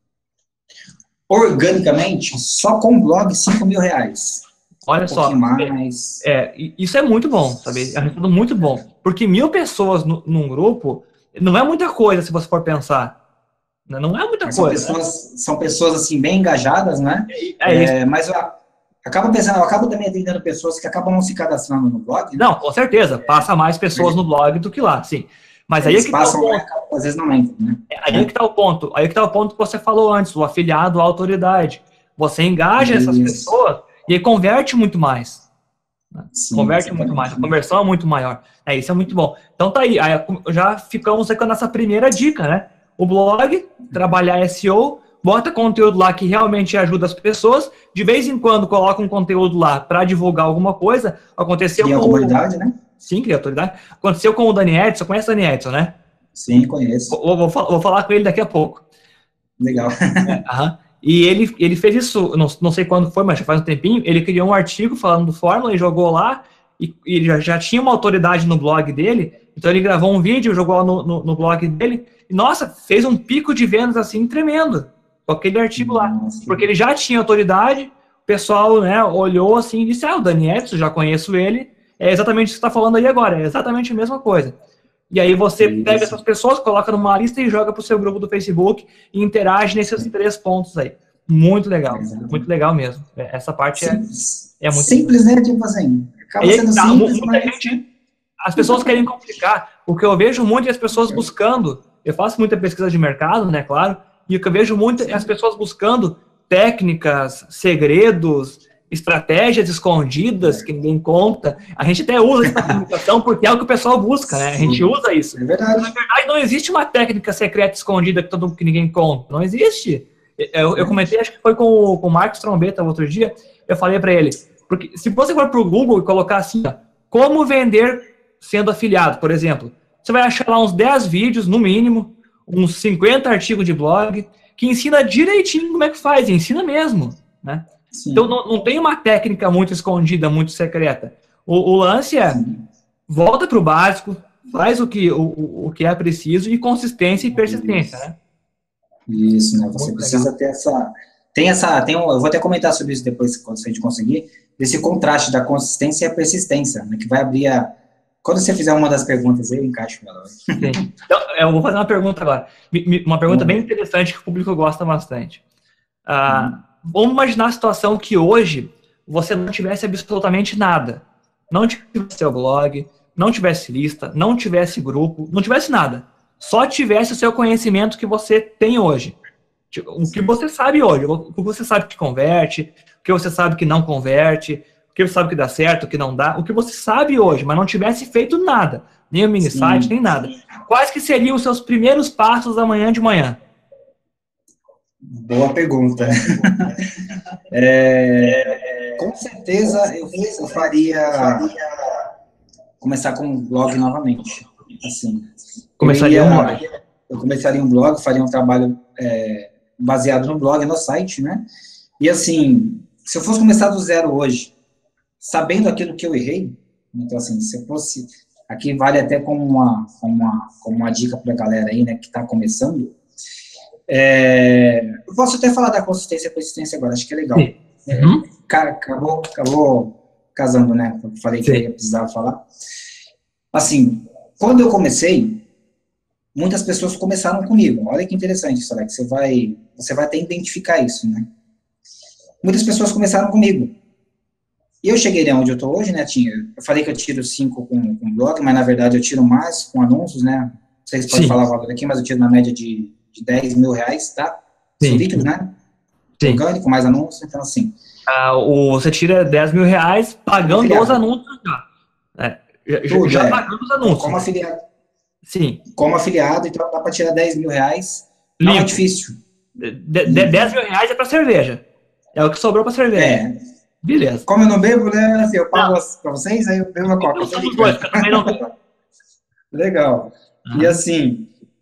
Organicamente, só com o blog, R$ 5.000. Olha só, mais. Isso é muito bom, sabe? É um muito bom. Porque 1.000 pessoas num grupo não é muita coisa, se você for pensar. Não é muita coisa. São pessoas, assim, bem engajadas, né? Mas eu acabo também atendendo pessoas que acabam não se cadastrando no blog. Né? Não, com certeza. Passa mais pessoas no blog do que lá, sim. Mas aí é que passam, às vezes não entram, né? Aí é que tá o ponto. Aí é que tá o ponto que você falou antes, o afiliado à autoridade. Você engaja essas pessoas e aí converte muito mais. Né? Sim, converte muito mais. A conversão é muito maior. Isso é muito bom. Então tá aí já ficamos aí com essa primeira dica, né? O blog, trabalhar SEO, bota conteúdo lá que realmente ajuda as pessoas. De vez em quando coloca um conteúdo lá para divulgar alguma coisa. Aconteceu com a comunidade, né? Sim, cria autoridade. Aconteceu com o Dani Edson. Conhece o Dani Edson, né? Sim, conheço. Vou falar com ele daqui a pouco. Legal. E ele fez isso, não sei quando foi, mas já faz um tempinho. Ele criou um artigo falando do Fórmula e jogou lá. E ele já tinha uma autoridade no blog dele. Então ele gravou um vídeo, jogou no blog dele. E, nossa, fez um pico de vendas assim tremendo com aquele artigo lá. Porque ele já tinha autoridade. O pessoal, né, olhou assim e disse: o Dani Edson, já conheço ele. É exatamente o que você está falando aí agora. É exatamente a mesma coisa. E aí você pega essas pessoas, coloca numa lista e joga para o seu grupo do Facebook e interage nesses 3 pontos aí. Muito legal. Muito legal mesmo. Essa parte é muito simples, né? Tipo assim, acaba sendo simples, as pessoas querem complicar. O que eu vejo muito é as pessoas buscando, eu faço muita pesquisa de mercado, né, claro, e o que eu vejo muito é as pessoas buscando técnicas, segredos, estratégias escondidas que ninguém conta. A gente até usa essa comunicação porque é o que o pessoal busca, né? A gente usa isso. É verdade. Na verdade, não existe uma técnica secreta escondida que ninguém conta. Não existe. Eu comentei, acho que foi com o Marcos Trombeta outro dia, eu falei para ele, porque se você for para o Google e colocar assim, como vender sendo afiliado, por exemplo, você vai achar lá uns 10 vídeos, no mínimo, uns 50 artigos de blog, que ensina direitinho como é que faz, ensina mesmo, né? Sim. Então, não tem uma técnica muito escondida, muito secreta. O lance é, volta para o básico, faz o que é preciso, e consistência e persistência, né? Isso, né? Você precisa ter essa... eu vou até comentar sobre isso depois, quando a gente conseguir, desse contraste da consistência e a persistência, né? Que vai abrir a... Quando você fizer uma das perguntas, eu encaixo melhor. Sim. Então, eu vou fazer uma pergunta agora. Uma pergunta bem interessante que o público gosta bastante. Vamos imaginar a situação que hoje você não tivesse absolutamente nada. Não tivesse seu blog, não tivesse lista, não tivesse grupo, não tivesse nada. Só tivesse o seu conhecimento que você tem hoje. O que você sabe hoje, o que você sabe que converte, o que você sabe que não converte, o que você sabe que dá certo, o que não dá, o que você sabe hoje, mas não tivesse feito nada, nem o mini site, nem nada. Quais que seriam os seus primeiros passos amanhã de manhã? Boa pergunta. Com certeza eu faria começar com um blog novamente. Assim, eu começaria um blog, faria um trabalho baseado no blog, no site, né? E assim, se eu fosse começar do zero hoje, sabendo aquilo que eu errei, então assim, se eu fosse, aqui vale até como uma dica para a galera aí, né, que está começando. Eu posso até falar da consistência e persistência agora, acho que é legal. Acabou casando, né? Eu falei que eu ia precisar falar. Assim, quando eu comecei, muitas pessoas começaram comigo. Olha que interessante isso, Alex. Você vai até identificar isso, né? Muitas pessoas começaram comigo. E eu cheguei de onde eu estou hoje, né? Eu falei que eu tiro 5 com blog, mas na verdade eu tiro mais com anúncios, né? Não sei se pode falar o valor aqui, mas eu tiro na média de R$10 mil, tá? Sim. Líquido, né? Sim. Orgânico, mais anúncios, então assim. Você tira R$10 mil pagando os anúncios já. Pagando os anúncios. Como afiliado. Sim. Como afiliado, então dá para tirar R$10 mil. Não é difícil. R$10 mil é para cerveja. É o que sobrou para cerveja. Beleza. Como eu não bebo, né? Assim, eu pago para vocês, aí eu bebo a coca. Somos dois, eu também não bebo. Legal. E assim,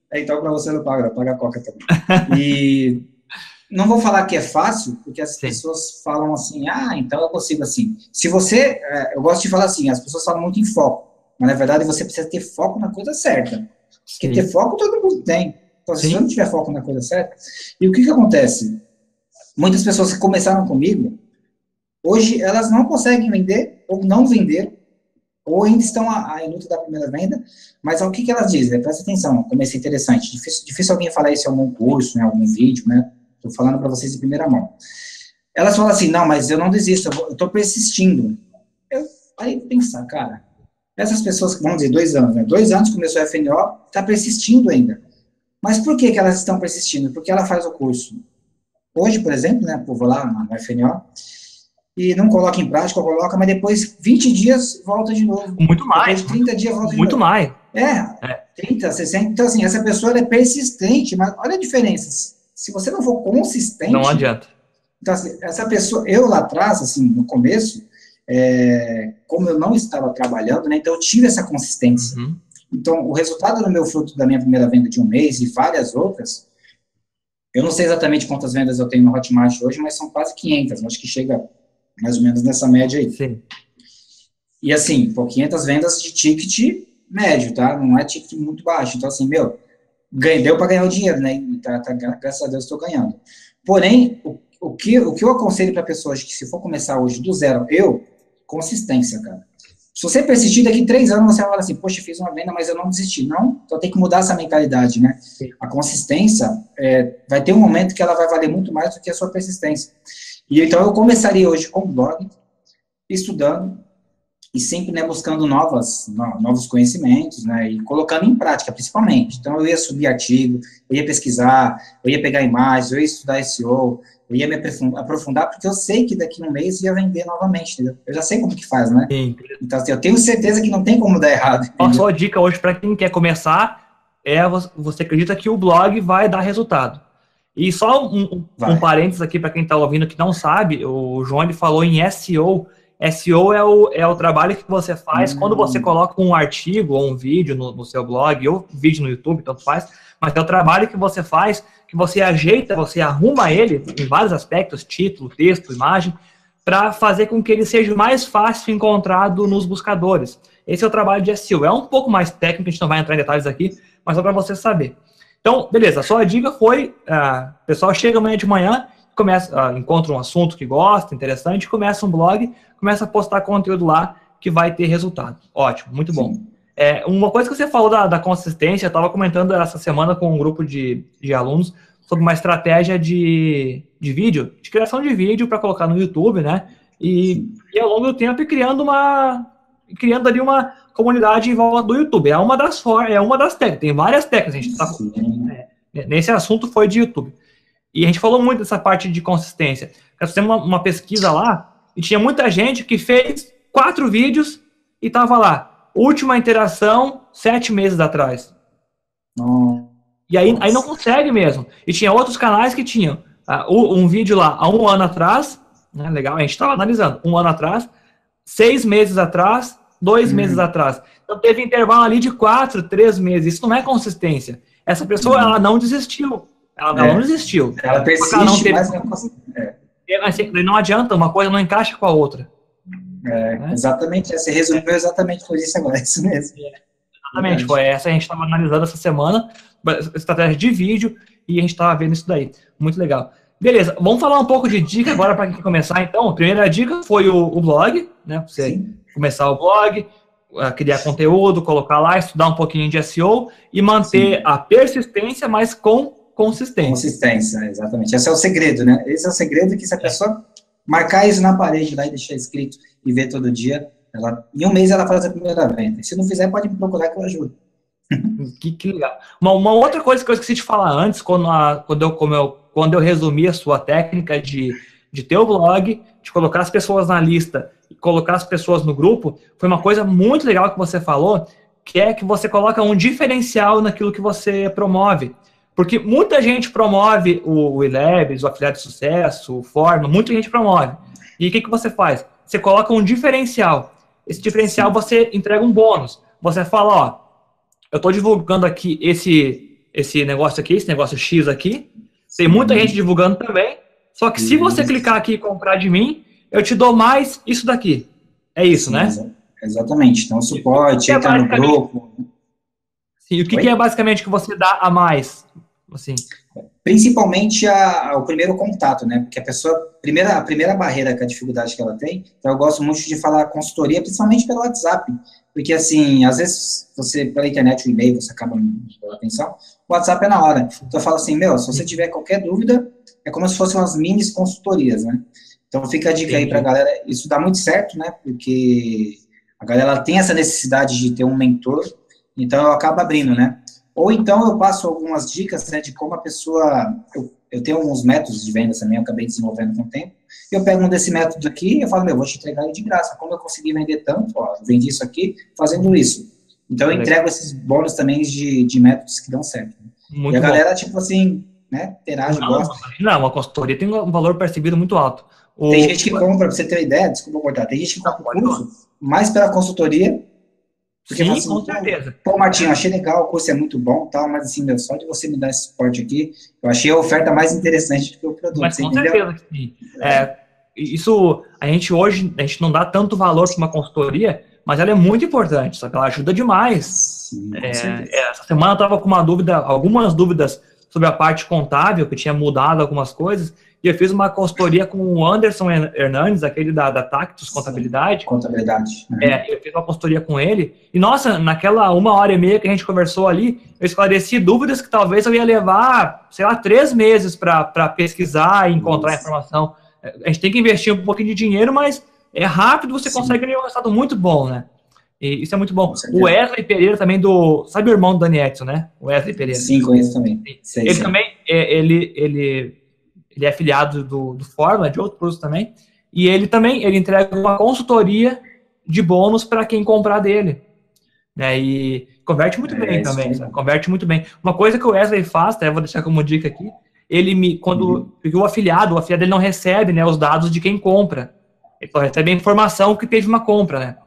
Então, para você não paga, paga a Coca também. E não vou falar que é fácil, porque as pessoas falam assim, então eu consigo assim. Se você, eu gosto de falar assim, as pessoas falam muito em foco, mas na verdade você precisa ter foco na coisa certa. Porque ter foco todo mundo tem. Então, se você não tiver foco na coisa certa... E o que acontece? Muitas pessoas que começaram comigo, hoje elas não conseguem vender, ou não venderam, ou ainda estão a luta da primeira venda, mas o que elas dizem? Presta atenção, como isso é interessante. Difícil alguém falar isso em algum curso, em algum vídeo, né? Estou falando para vocês de primeira mão. Elas falam assim, não, mas eu não desisto, eu estou persistindo. Eu parei de pensar, cara, essas pessoas, vamos dizer, 2 anos, né? 2 anos começou a FNO, está persistindo ainda. Mas por que elas estão persistindo? Porque ela faz o curso. Hoje, por exemplo, né, eu vou lá no FNO, e não coloca em prática, coloca, mas depois 20 dias volta de novo. Muito mais. Depois 30 dias volta de muito novo. Mais. 30, 60. Então, assim, essa pessoa é persistente, mas olha a diferença. Se você não for consistente... Não adianta. Então, assim, essa pessoa, eu lá atrás, assim, no começo, como eu não estava trabalhando, né, então eu tive essa consistência. Então, o resultado do meu fruto da minha primeira venda de 1 mês e várias outras, eu não sei exatamente quantas vendas eu tenho no Hotmart hoje, mas são quase 500, acho que chega mais ou menos nessa média aí. Sim. E assim, 500 vendas de ticket médio, tá? Não é ticket muito baixo. Então, assim, deu para ganhar o dinheiro, né? Graças a Deus estou ganhando. Porém, o que eu aconselho para pessoas que se for começar hoje do zero, consistência, cara. Se você persistir, daqui 3 anos você vai falar assim, poxa, fiz uma venda, mas eu não desisti. Não, então tem que mudar essa mentalidade, né? Sim. A consistência, vai ter um momento que ela vai valer muito mais do que a sua persistência. E então eu começaria hoje com o blog, estudando, e sempre, né, buscando novos conhecimentos, né, e colocando em prática, principalmente. Então, eu ia subir artigo, eu ia pesquisar, eu ia pegar imagens, eu ia estudar SEO, eu ia me aprofundar, porque eu sei que daqui a 1 mês eu ia vender novamente, entendeu? Eu já sei como que faz, né? Sim. Então, assim, eu tenho certeza que não tem como dar errado. A sua dica hoje para quem quer começar você acredita que o blog vai dar resultado. E só um parênteses aqui para quem está ouvindo que não sabe, o João ele falou em SEO. SEO é o trabalho que você faz quando você coloca um artigo ou um vídeo no seu blog, ou vídeo no YouTube, tanto faz, mas é o trabalho que você faz, que você ajeita, você arruma ele em vários aspectos, título, texto, imagem, para fazer com que ele seja mais fácil encontrado nos buscadores. Esse é o trabalho de SEO. É um pouco mais técnico, a gente não vai entrar em detalhes aqui, mas só para você saber. Então, beleza, a sua dica foi, o pessoal chega amanhã de manhã, encontra um assunto que gosta, interessante, começa um blog, começa a postar conteúdo lá que vai ter resultado. Ótimo, muito bom. Uma coisa que você falou da consistência, eu estava comentando essa semana com um grupo de alunos sobre uma estratégia de vídeo, de criação de vídeo para colocar no YouTube, né? E ao longo do tempo criando ali uma comunidade em volta do YouTube. É uma das técnicas, tem várias técnicas. A gente tá, nesse assunto foi de YouTube. E a gente falou muito dessa parte de consistência. Nós fizemos uma pesquisa lá e tinha muita gente que fez 4 vídeos e estava lá, última interação 7 meses atrás. E aí não consegue mesmo. E tinha outros canais que tinham um vídeo lá há 1 ano atrás, né, legal, a gente estava analisando, 1 ano atrás, 6 meses atrás, 2 meses atrás. Então teve intervalo ali de 4, 3 meses. Isso não é consistência. Essa pessoa, ela não desistiu. Ela não desistiu. Ela persiste, mas não consegue. Não adianta, uma coisa não encaixa com a outra. Exatamente. Você resumiu exatamente por isso agora, é isso mesmo. Exatamente, foi essa a gente estava analisando essa semana, estratégia de vídeo, e a gente estava vendo isso daí. Muito legal. Beleza, vamos falar um pouco de dica agora para quem começar, então. A primeira dica foi o blog, né? Você começar o blog, criar conteúdo, colocar lá, estudar um pouquinho de SEO e manter a persistência, mas com consistência. Consistência, exatamente. Esse é o segredo, né? Esse é o segredo que se a pessoa marcar isso na parede lá e deixar escrito e ver todo dia, em 1 mês ela faz a primeira venda. Se não fizer, pode me procurar que eu ajudo. Que legal. Uma outra coisa que eu esqueci de falar antes, quando eu resumi a sua técnica de ter o blog, de colocar as pessoas na lista e colocar as pessoas no grupo, foi uma coisa muito legal que você falou, que é que você coloca um diferencial naquilo que você promove. Porque muita gente promove o Elebs, o Afiliado de Sucesso, o Forma, muita gente promove. E o que você faz? Você coloca um diferencial. Esse diferencial você entrega um bônus. Você fala, eu estou divulgando aqui esse negócio aqui, esse negócio X aqui. Tem muita gente divulgando também. Só que se você clicar aqui e comprar de mim, eu te dou mais isso daqui. É isso, né? Exatamente. Então, suporte, entrar no grupo. Sim, o que é basicamente que você dá a mais? Assim. Principalmente o primeiro contato, né? Porque a pessoa, a primeira barreira, que é a dificuldade que ela tem, então eu gosto muito de falar consultoria, principalmente pelo WhatsApp. Porque, assim, às vezes, você, pela internet, o e-mail, você acaba não dando atenção, o WhatsApp é na hora. Então eu falo assim, se você tiver qualquer dúvida, é como se fossem umas mini consultorias, né? Então fica a dica aí pra galera, isso dá muito certo, né? Porque a galera tem essa necessidade de ter um mentor, então eu acabo abrindo, né? Ou então eu passo algumas dicas, né, de como a pessoa... Eu tenho alguns métodos de venda também, eu acabei desenvolvendo com o tempo. Eu pego um desse método aqui e eu falo, vou te entregar ele de graça. Como eu consegui vender tanto? Ó, eu vendi isso aqui fazendo isso. Então eu entrego esses bônus também de métodos que dão certo. Muito e a galera, tipo assim, né, interage, gosta. Não, uma consultoria tem um valor percebido muito alto. Tem gente que compra, pra você ter uma ideia, desculpa cortar, tem gente que compra o curso mais pela consultoria. Porque sim, assim, com certeza. Pô, Martinho, achei legal, o curso é muito bom, tal, mas assim, só de você me dar esse suporte aqui, eu achei a oferta mais interessante do que o produto. Mas você com entendeu? certeza que sim. Isso, a gente hoje, a gente não dá tanto valor para uma consultoria, mas ela é muito importante, só que ela ajuda demais. Sim, essa semana eu estava com uma dúvida, algumas dúvidas sobre a parte contábil, que tinha mudado algumas coisas, e eu fiz uma consultoria com o Anderson Hernandes, aquele da Tactus Contabilidade. Contabilidade. Eu fiz uma consultoria com ele, e nossa, naquela 1h30 que a gente conversou ali, eu esclareci dúvidas que talvez eu ia levar, sei lá, 3 meses para pesquisar e encontrar informação. A gente tem que investir um pouquinho de dinheiro, mas é rápido, você consegue um resultado muito bom, né? E isso é muito bom. O Wesley Pereira também sabe o irmão do Dani Edson, né? O Wesley Pereira. Sim, conheço também. Ele também, ele é afiliado do Fórmula, de outro curso também, e ele entrega uma consultoria de bônus para quem comprar dele. Né? E converte muito bem também, sabe? Converte muito bem. Uma coisa que o Wesley faz, até vou deixar como dica aqui, porque o afiliado ele não recebe, né, os dados de quem compra. Ele só recebe a informação que teve uma compra, né?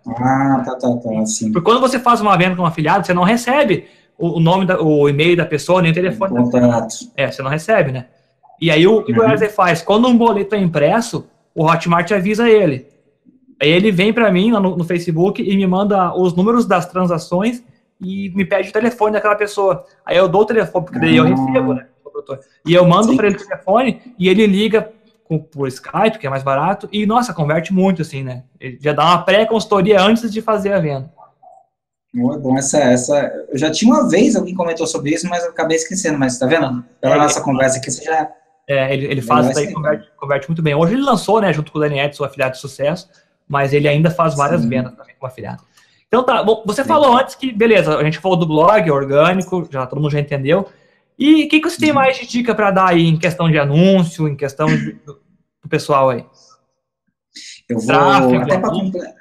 Tá, sim. Porque quando você faz uma venda com um afiliado, você não recebe o nome, o e-mail da pessoa, nem o telefone da pessoa. Você não recebe, né? E aí o que o Wesley faz? Quando um boleto é impresso, o Hotmart avisa ele. Aí ele vem para mim lá no Facebook e me manda os números das transações e me pede o telefone daquela pessoa. Aí eu dou o telefone, porque daí eu recebo, né? E eu mando para ele o telefone e ele liga por Skype, que é mais barato, e, nossa, converte muito, assim, né? Ele já dá uma pré-consultoria antes de fazer a venda. Muito bom, eu já tinha uma vez, alguém comentou sobre isso, mas eu acabei esquecendo, mas tá vendo? Pela nossa conversa aqui, você já... ele faz isso aí, converte muito bem. Hoje ele lançou, né, junto com o Dani Edson, o afiliado de sucesso, mas ele ainda faz várias vendas também como afiliado. Então tá, bom, você falou antes que, beleza, a gente falou do blog, orgânico, todo mundo já entendeu. E o que você tem mais de dica para dar aí em questão de anúncio, em questão do pessoal aí? Eu vou até para completar.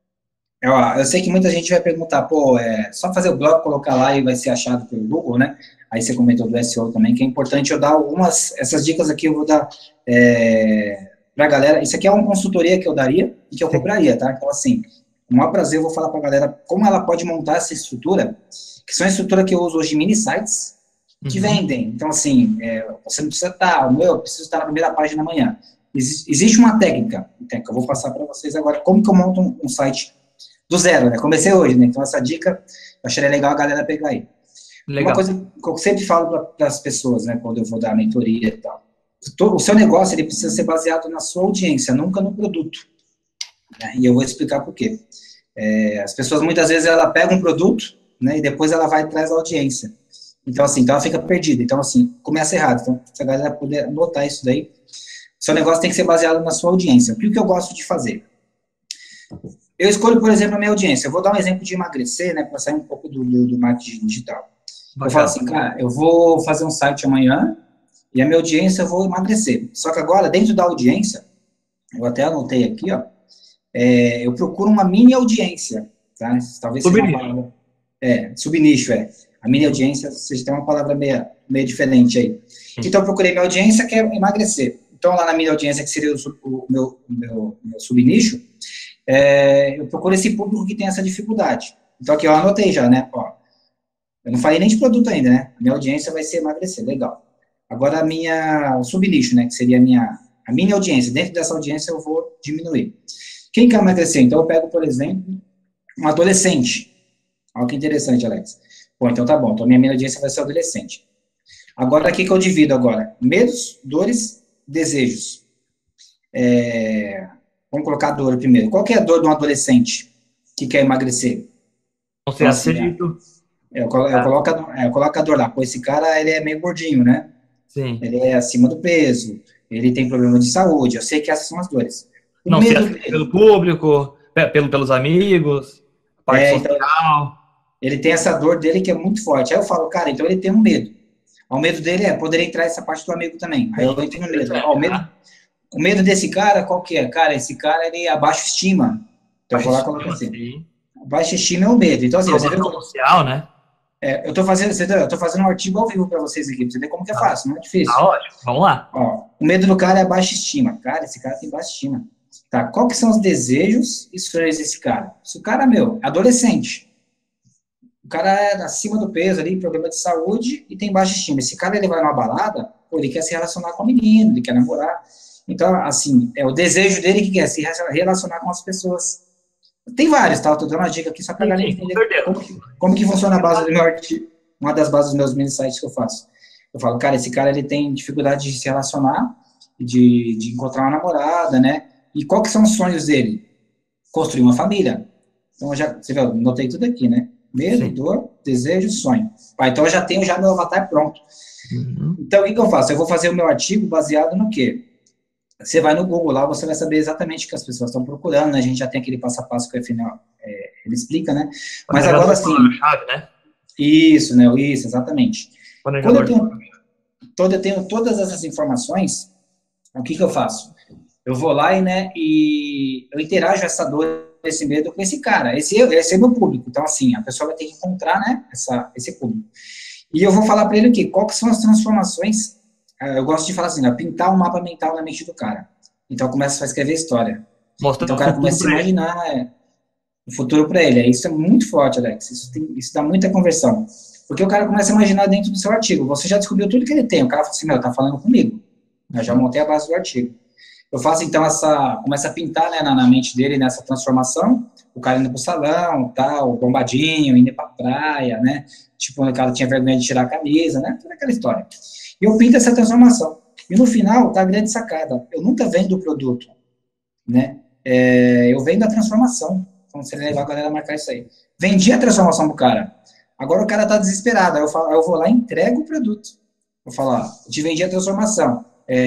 Eu sei que muita gente vai perguntar, só fazer o blog, colocar lá e vai ser achado pelo Google, né? Aí você comentou do SEO também, que é importante eu dar essas dicas aqui eu vou dar para a galera. Isso aqui é uma consultoria que eu daria e que eu cobraria, tá? Então, assim, com o maior prazer eu vou falar para a galera como ela pode montar essa estrutura, que são a estrutura que eu uso hoje, mini sites, que vendem. Então, assim, você não precisa estar, eu preciso estar na primeira página amanhã. Existe uma técnica que eu vou passar para vocês agora, como que eu monto um site do zero, né? Comecei hoje, né? Então, essa dica, eu acharia legal a galera pegar aí. Legal. Uma coisa que eu sempre falo para as pessoas, né, quando eu vou dar mentoria e tal, o seu negócio, ele precisa ser baseado na sua audiência, nunca no produto. Né? E eu vou explicar por quê. As pessoas, muitas vezes, ela pega um produto, né, e depois ela vai atrás da audiência. Então, assim, ela fica perdida. Então, assim, começa errado. Então, se a galera puder anotar isso daí, seu negócio tem que ser baseado na sua audiência. O que eu gosto de fazer? Eu escolho, por exemplo, a minha audiência. Eu vou dar um exemplo de emagrecer, né, para sair um pouco do marketing digital. Eu falo assim, cara, eu vou fazer um site amanhã e a minha audiência eu vou emagrecer. Só que agora, dentro da audiência, eu até anotei aqui, ó, eu procuro uma mini audiência, tá? Talvez seja uma palavra... subnicho, A mini audiência, vocês têm uma palavra meio diferente aí. Então, eu procurei minha audiência, que é emagrecer. Então, lá na mini audiência, que seria o meu subnicho, eu procuro esse público que tem essa dificuldade. Então, aqui eu anotei já, né? Ó, Eu não falei nem de produto ainda, né? A minha audiência vai ser emagrecer, legal. Agora o subnicho, né, que seria a minha audiência, dentro dessa audiência eu vou diminuir. Quem quer emagrecer? Então eu pego, por exemplo, um adolescente. Olha que interessante, Alex. Bom, então tá bom, então minha audiência vai ser adolescente. Agora, aqui que eu divido agora, medos, dores, desejos. Vamos colocar a dor primeiro. Qual que é a dor de um adolescente que quer emagrecer? Não ser Então, assim, aceito. eu coloco a dor lá. Pô, esse cara, ele é meio gordinho, né? Sim. Ele é acima do peso, ele tem problema de saúde, eu sei que essas são as dores. O Não ser medo aceito dele, pelo público, pelos amigos, parte então, social. ele tem essa dor dele que é muito forte. Aí eu falo, cara, então ele tem um medo. O medo dele poderia entrar essa parte do amigo também. Aí eu Sim, entro no medo. interessante, O medo desse cara, qual que é? Cara, esse cara, ele é baixa estima. Então eu baixa vou lá e coloco estima, assim. sim. Baixa estima é o medo. Então, assim, você vê que Aprovação social, né? eu tô fazendo um artigo ao vivo para vocês aqui, pra você ver como que é fácil, não é Tá difícil. ótimo. Vamos lá. Ó, o medo do cara é a baixa estima. Cara, esse cara tem baixa estima. Tá, qual que são os desejos e sonhos desse cara? Se o cara, adolescente, o cara é acima do peso ali, problema de saúde e tem baixa estima. Esse cara, ele vai numa balada, pô, ele quer se relacionar com a menina, ele quer namorar. Então, assim, é o desejo dele que quer se relacionar com as pessoas. Tem vários, tá? Eu tô dando uma dica aqui só pra galera Sim, com entender certeza. como que funciona a base do meu artigo, uma das bases dos meus mini sites que eu faço. Eu falo, cara, esse cara, ele tem dificuldade de se relacionar, de encontrar uma namorada, né? E qual que são os sonhos dele? Construir uma família. Então, você viu, eu notei tudo aqui, né? Medo, Sim. dor, desejo, sonho. Então, eu já tenho meu avatar pronto. Uhum. Então, o que eu faço? Eu vou fazer o meu artigo baseado no quê? Você vai no Google lá, você vai saber exatamente o que as pessoas estão procurando, né? A gente já tem aquele passo a passo que o FNO, ele explica, né? Mas agora, Planejador de assim, palavra-chave, né? isso, né? Isso, exatamente. Quando Planejador de palavra-chave. eu tenho todas essas informações, o que eu faço? Eu vou lá e eu interajo essa dor, esse medo com esse cara. Esse é meu público. Então, assim, a pessoa vai ter que encontrar, né, esse público. E eu vou falar para ele o quê? Qual que são as transformações. Eu gosto de falar assim, né, pintar um mapa mental na mente do cara. Então, começa a escrever história. Mostrar Então, o o cara futuro começa a se para ele. imaginar, né, o futuro para ele. Isso é muito forte, Alex. Isso dá muita conversão. Porque o cara começa a imaginar dentro do seu artigo. Você já descobriu tudo que ele tem. O cara fala assim, tá falando comigo. Eu já montei a base do artigo. Eu faço, então, começa a pintar, né, na mente dele, nessa transformação, o cara indo pro salão, tal, bombadinho, indo pra praia, né, tipo, o cara tinha vergonha de tirar a camisa, né, toda aquela história. E eu pinto essa transformação. E no final, tá a grande sacada. Eu nunca vendo o produto, né, eu vendo a transformação. Então, você levar a galera a marcar isso aí. Vendi a transformação pro cara. Agora o cara tá desesperado. Aí eu vou lá e entrego o produto. Eu falo, eu te vendi a transformação.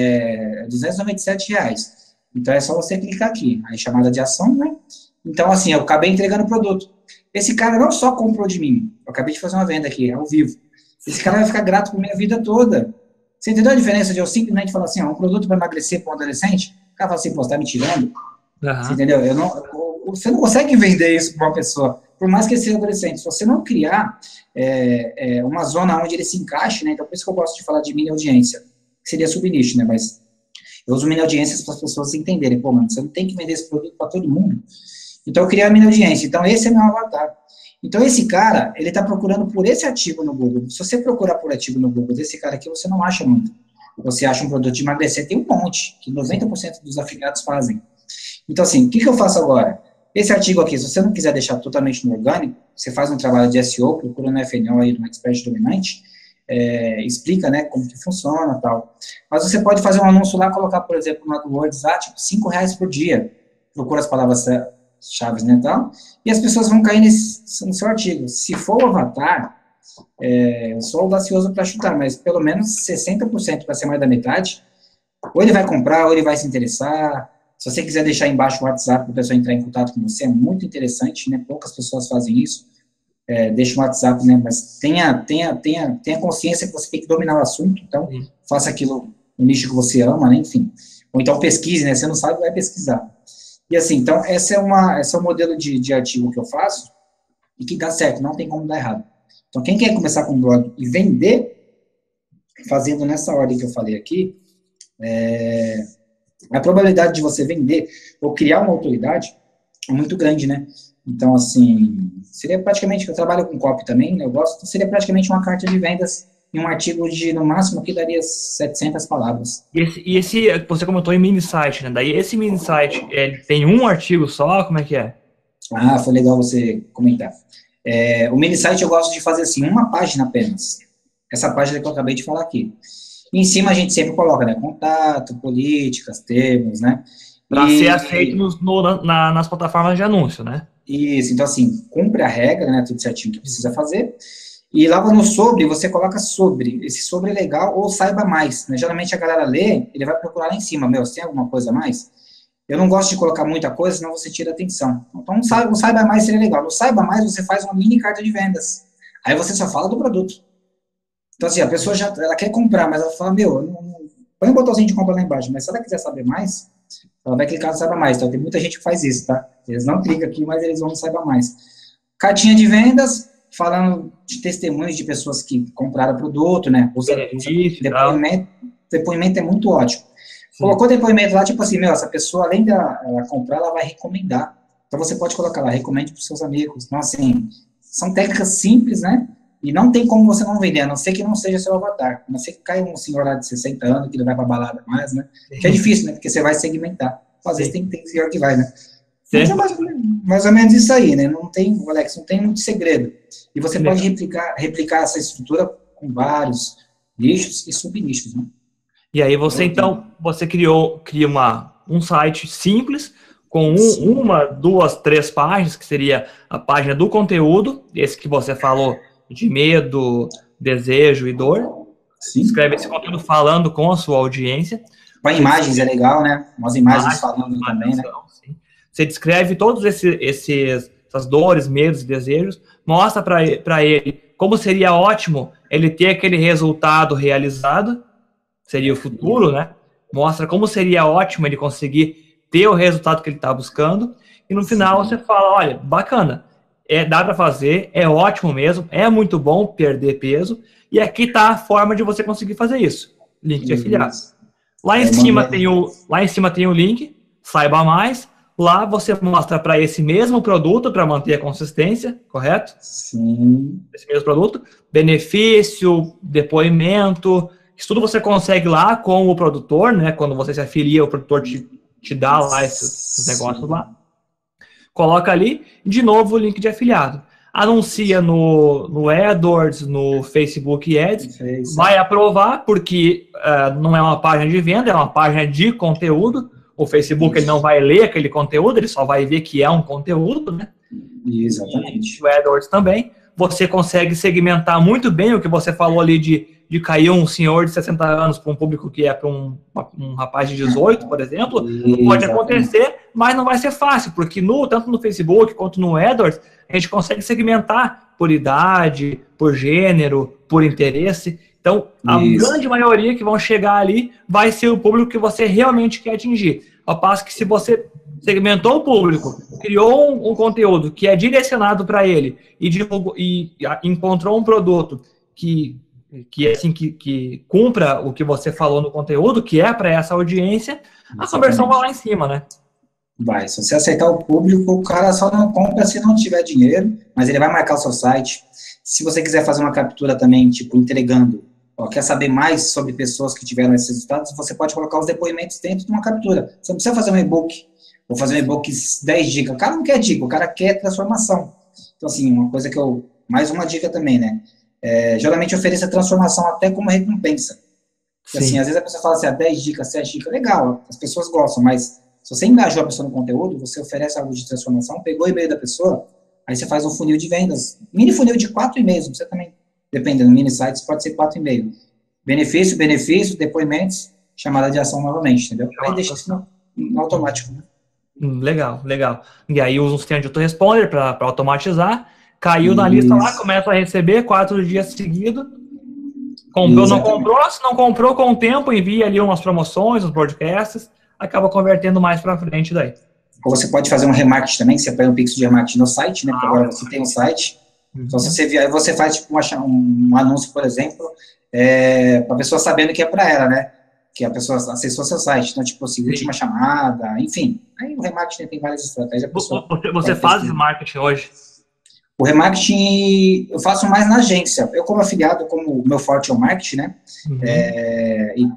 R$ 297. Então é só você clicar aqui. Aí chamada de ação, né? Então, assim, eu acabei entregando o produto. Esse cara não só comprou de mim, eu acabei de fazer uma venda aqui, ao vivo. Esse cara vai ficar grato por minha vida toda. Você entendeu a diferença de eu simplesmente falar assim, um produto para emagrecer para um adolescente? O cara fala assim, pô, você tá me tirando? Você Uhum. entendeu? Você não consegue vender isso para uma pessoa, por mais que ele seja adolescente. Se você não criar uma zona onde ele se encaixe, né? Então, por isso que eu gosto de falar de mini audiência, que seria subnicho, né? Mas eu uso mini audiências para as pessoas entenderem. Pô, mano, você não tem que vender esse produto para todo mundo. Então, eu criei a mini audiência. Então, esse é meu avatar. Então, esse cara, ele está procurando por esse ativo no Google. Se você procurar por ativo no Google desse cara aqui, você não acha muito. Você acha um produto de emagrecer, tem um monte, que 90% dos afiliados fazem. Então, assim, o que eu faço agora? Esse artigo aqui, se você não quiser deixar totalmente no orgânico, você faz um trabalho de SEO, procura no FNO aí, no Expert Dominante, explica, né, como que funciona e tal. Mas você pode fazer um anúncio lá, colocar, por exemplo, no AdWords, tipo, R$ 5 por dia. Procura as palavras-chave, né, tal, e as pessoas vão cair no seu artigo. Se for o avatar, eu sou audacioso para chutar, mas pelo menos 60%, para ser mais da metade, ou ele vai comprar, ou ele vai se interessar. Se você quiser deixar embaixo o WhatsApp para a pessoa entrar em contato com você, é muito interessante, né? Poucas pessoas fazem isso. Deixa o WhatsApp, né? Mas tenha consciência que você tem que dominar o assunto, então Sim. faça aquilo no nicho que você ama, né? Enfim. Ou então pesquise, né? Você não sabe, vai pesquisar. E assim, então, esse é o modelo de artigo que eu faço e que dá certo, não tem como dar errado. Então, quem quer começar com um blog e vender, fazendo nessa ordem que eu falei aqui, a probabilidade de você vender ou criar uma autoridade é muito grande, né? Então, assim, seria praticamente, eu trabalho com copy também, né, eu gosto, seria praticamente uma carta de vendas em um artigo de, no máximo, que daria 700 palavras. E esse você comentou em mini site, né? Daí esse mini site, ele tem um artigo só? Como é que é? Ah, foi legal você comentar. O mini site eu gosto de fazer assim, uma página apenas. Essa página que eu acabei de falar aqui. E em cima a gente sempre coloca, né, contato, políticas, termos, né? Para ser aceito nas plataformas de anúncio, né? Isso, então assim, cumpre a regra, né, tudo certinho que precisa fazer. E lá no sobre, você coloca sobre. Esse sobre é legal ou saiba mais, né? Geralmente a galera lê, ele vai procurar lá em cima, meu, você tem alguma coisa a mais? Eu não gosto de colocar muita coisa, senão você tira a atenção. Então, um saiba mais seria legal. No saiba mais, você faz uma mini carta de vendas. Aí você só fala do produto. Então, assim, a pessoa já ela quer comprar, mas ela fala, meu, põe um botãozinho de compra lá embaixo, mas se ela quiser saber mais, ela vai clicar no saiba mais. Então, tem muita gente que faz isso, tá? Eles não clicam aqui, mas eles vão no saiba mais. Cartinha de vendas, falando de testemunhos de pessoas que compraram o produto, né? Depoimento é muito ótimo. Sim. Colocou depoimento lá, tipo assim, meu, essa pessoa, além de ela comprar, ela vai recomendar. Então, você pode colocar lá, recomende para os seus amigos. Então, assim, são técnicas simples, né? E não tem como você não vender, a não ser que não seja seu avatar. A não ser que caia um senhor lá de 60 anos, que ele vai para balada mais, né? Que é difícil, né? Porque você vai segmentar. Às vezes tem senhor que vai, né? Mas é mais ou menos isso aí, né? Não tem, Alex, não tem muito segredo. E você pode replicar essa estrutura com vários nichos e subnichos, né? E aí você cria um site simples, com uma, duas, três páginas, que seria a página do conteúdo, esse que você falou, de medo, desejo e dor. Sim. Escreve esse conteúdo falando com a sua audiência. Com imagens é legal, né? Umas imagens falando também, né? Sim. Você descreve todos essas dores, medos e desejos, mostra para ele como seria ótimo ele ter aquele resultado realizado, seria o futuro, né? Mostra como seria ótimo ele conseguir ter o resultado que ele está buscando, e no final você fala, olha, bacana, dá para fazer, é ótimo mesmo, é muito bom perder peso, e aqui está a forma de você conseguir fazer isso. Link de afiliado. Lá em cima tem o link, saiba mais. Lá você mostra para esse mesmo produto, para manter a consistência, correto? Sim. Esse mesmo produto, benefício, depoimento, isso tudo você consegue lá com o produtor, né? Quando você se afilia, o produtor te dá lá esses negócios lá. Coloca ali, de novo, o link de afiliado. Anuncia no AdWords, no Facebook Ads, vai aprovar, porque não é uma página de venda, é uma página de conteúdo. O Facebook ele não vai ler aquele conteúdo, ele só vai ver que é um conteúdo, né? Exatamente. O AdWords também. Você consegue segmentar muito bem o que você falou ali de cair um senhor de 60 anos para um público que é para um rapaz de 18, por exemplo. Pode acontecer, mas não vai ser fácil, porque tanto no Facebook quanto no AdWords, a gente consegue segmentar por idade, por gênero, por interesse. Então, a grande maioria que vão chegar ali vai ser o público que você realmente quer atingir. Ao passo que se você segmentou o público, criou um conteúdo que é direcionado para ele e encontrou um produto que cumpra o que você falou no conteúdo, que é para essa audiência, a conversão vai lá em cima, né? Vai. Se você aceitar o público, o cara só não compra se não tiver dinheiro, mas ele vai marcar o seu site. Se você quiser fazer uma captura também, tipo, entregando, quer saber mais sobre pessoas que tiveram esses resultados, você pode colocar os depoimentos dentro de uma captura. Você não precisa fazer um e-book. Vou fazer um e-book 10 dicas. O cara não quer dica, o cara quer transformação. Então, assim, uma coisa que mais uma dica também, né? Geralmente ofereço a transformação até como recompensa. Porque, assim, às vezes a pessoa fala assim, 10 dicas, 7 dicas, legal, as pessoas gostam, mas se você engajou a pessoa no conteúdo, você oferece algo de transformação, pegou o e-mail da pessoa, aí você faz um funil de vendas, mini funil de 4 e-mails, você também, dependendo, mini sites pode ser 4 e-mails. Benefício, depoimentos, chamada de ação novamente, entendeu? Aí deixa isso no automático, né? Legal. E aí usa um sistema de autoresponder para automatizar, caiu na lista lá, começa a receber 4 dias seguidos, comprou, não comprou, se não comprou com o tempo, envia ali umas promoções, uns broadcasts, acaba convertendo mais para frente daí. Ou você pode fazer um remarketing também, você põe um pixel de remarketing no site, né? Porque agora você tem um site. Então, se você vier, você faz tipo um anúncio, por exemplo, para a pessoa sabendo que é para ela, né? que a pessoa acessou seu site. Então, tipo assim, última chamada, enfim. Aí o remarketing tem várias estratégias. Você faz remarketing hoje? O remarketing eu faço mais na agência. Eu, como afiliado, como o meu forte é o marketing, né? E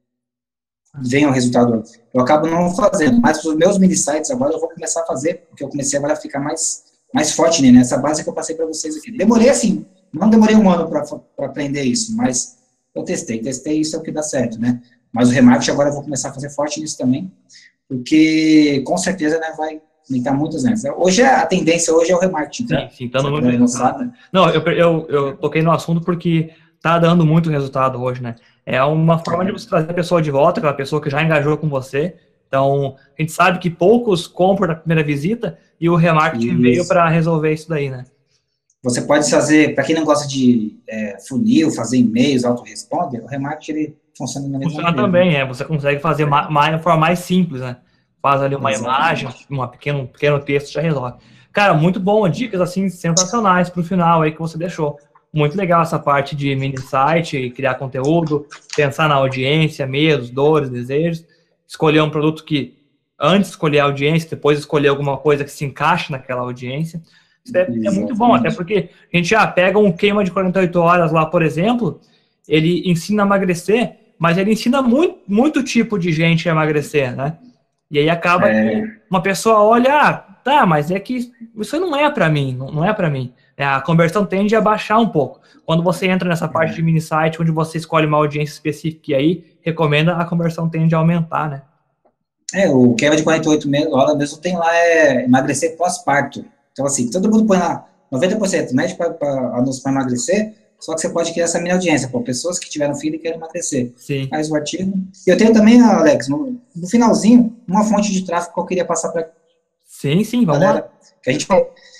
vem o resultado, eu acabo não fazendo. Mas os meus mini sites agora eu vou começar a fazer, porque eu comecei agora a ficar mais forte nessa base que eu passei para vocês aqui. Demorei assim, não demorei um ano para aprender isso, mas eu testei, isso é o que dá certo, né? Mas o remarketing agora eu vou começar a fazer forte nisso também, porque com certeza, né, vai aumentar muitas vendas. Hoje a tendência hoje é o remarketing, tá? Sim, dando muito resultado. Não, eu toquei no assunto porque tá dando muito resultado hoje, né? É uma forma de você trazer a pessoa de volta, aquela pessoa que já engajou com você. Então, a gente sabe que poucos compram na primeira visita e o remarketing veio para resolver isso daí, né? Você pode fazer, para quem não gosta de funil, fazer e-mails, autoresponder, o remarketing ele funciona na mesma maneira. Funciona também, você consegue fazer de uma forma mais simples, né? Faz ali uma imagem, um pequeno texto, já resolve. Cara, muito bom, dicas assim sensacionais para o final aí que você deixou. Muito legal essa parte de mini site, criar conteúdo, pensar na audiência, medos, dores, desejos, escolher um produto que antes escolher a audiência, depois escolher alguma coisa que se encaixe naquela audiência. Isso é muito bom, até porque a gente pega um queima de 48 horas lá, por exemplo, ele ensina a emagrecer, mas ele ensina muito tipo de gente a emagrecer, né? E aí acaba que uma pessoa olha, tá, mas é que isso não é para mim, não é para mim. A conversão tende a baixar um pouco. Quando você entra nessa parte de mini site, onde você escolhe uma audiência específica e aí recomenda, a conversão tende a aumentar, né? O queima de 48 horas mesmo tem lá, emagrecer pós-parto. Então, assim, todo mundo põe lá 90% médio para emagrecer, só que você pode criar essa mini audiência, por pessoas que tiveram filho e querem emagrecer. Sim. Faz o artigo. E eu tenho também, Alex, no finalzinho, uma fonte de tráfego que eu queria passar para sim, vamos lá. Que a gente,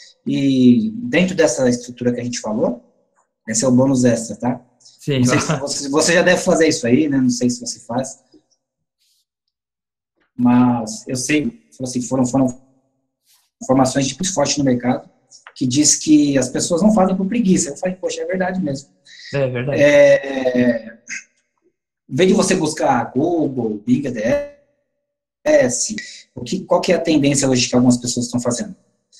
e dentro dessa estrutura que a gente falou, esse é o bônus extra, tá? Sim. Não sei se você já deve fazer isso aí, né? Não sei se você faz. Mas eu sei, assim, foram informações de muito forte no mercado, que diz que as pessoas não fazem por preguiça. Eu falei, poxa, é verdade mesmo. É verdade. Em vez de você buscar Google, Bing ADS, qual que é a tendência hoje que algumas pessoas estão fazendo?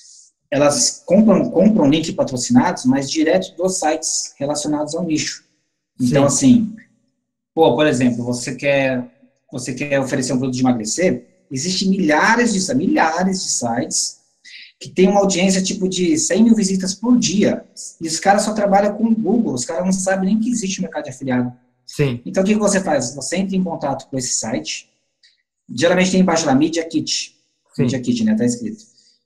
Elas compram link patrocinados, mas direto dos sites relacionados ao nicho. Então, assim, por exemplo, você quer oferecer um produto de emagrecer, existem milhares de sites que tem uma audiência tipo de 100 mil visitas por dia, e os caras só trabalham com o Google, os caras não sabem nem que existe mercado de afiliado. Sim. Então, o que você faz? Você entra em contato com esse site, geralmente tem embaixo lá, Media Kit, Media Kit, né, tá escrito.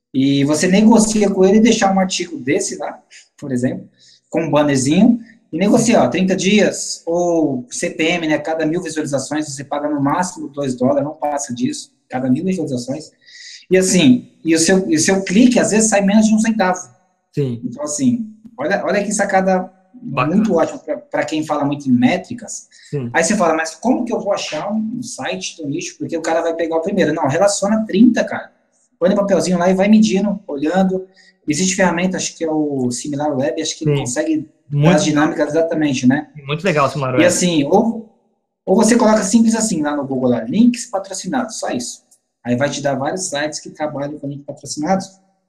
E você negocia com ele e deixar um artigo desse lá, por exemplo, com um bannerzinho, e negocia, 30 dias, ou CPM, né, cada 1000 visualizações, você paga no máximo $2, não passa disso, cada 1000 visualizações. E assim, o seu clique, às vezes, sai menos de 1 centavo. Sim. Então, assim, olha que sacada muito ótima para quem fala muito em métricas. Sim. Aí você fala, mas como que eu vou achar um site do nicho? Porque o cara vai pegar o primeiro. Não, relaciona 30, cara. Põe no papelzinho lá e vai medindo, olhando. Existe ferramenta, acho que é o Similar Web, acho que ele consegue dar as dinâmicas exatamente, né? Muito legal o Similar Web. E assim, ou você coloca simples assim lá no Google, lá, links patrocinados, só isso. Aí vai te dar vários sites que trabalham com links patrocinados.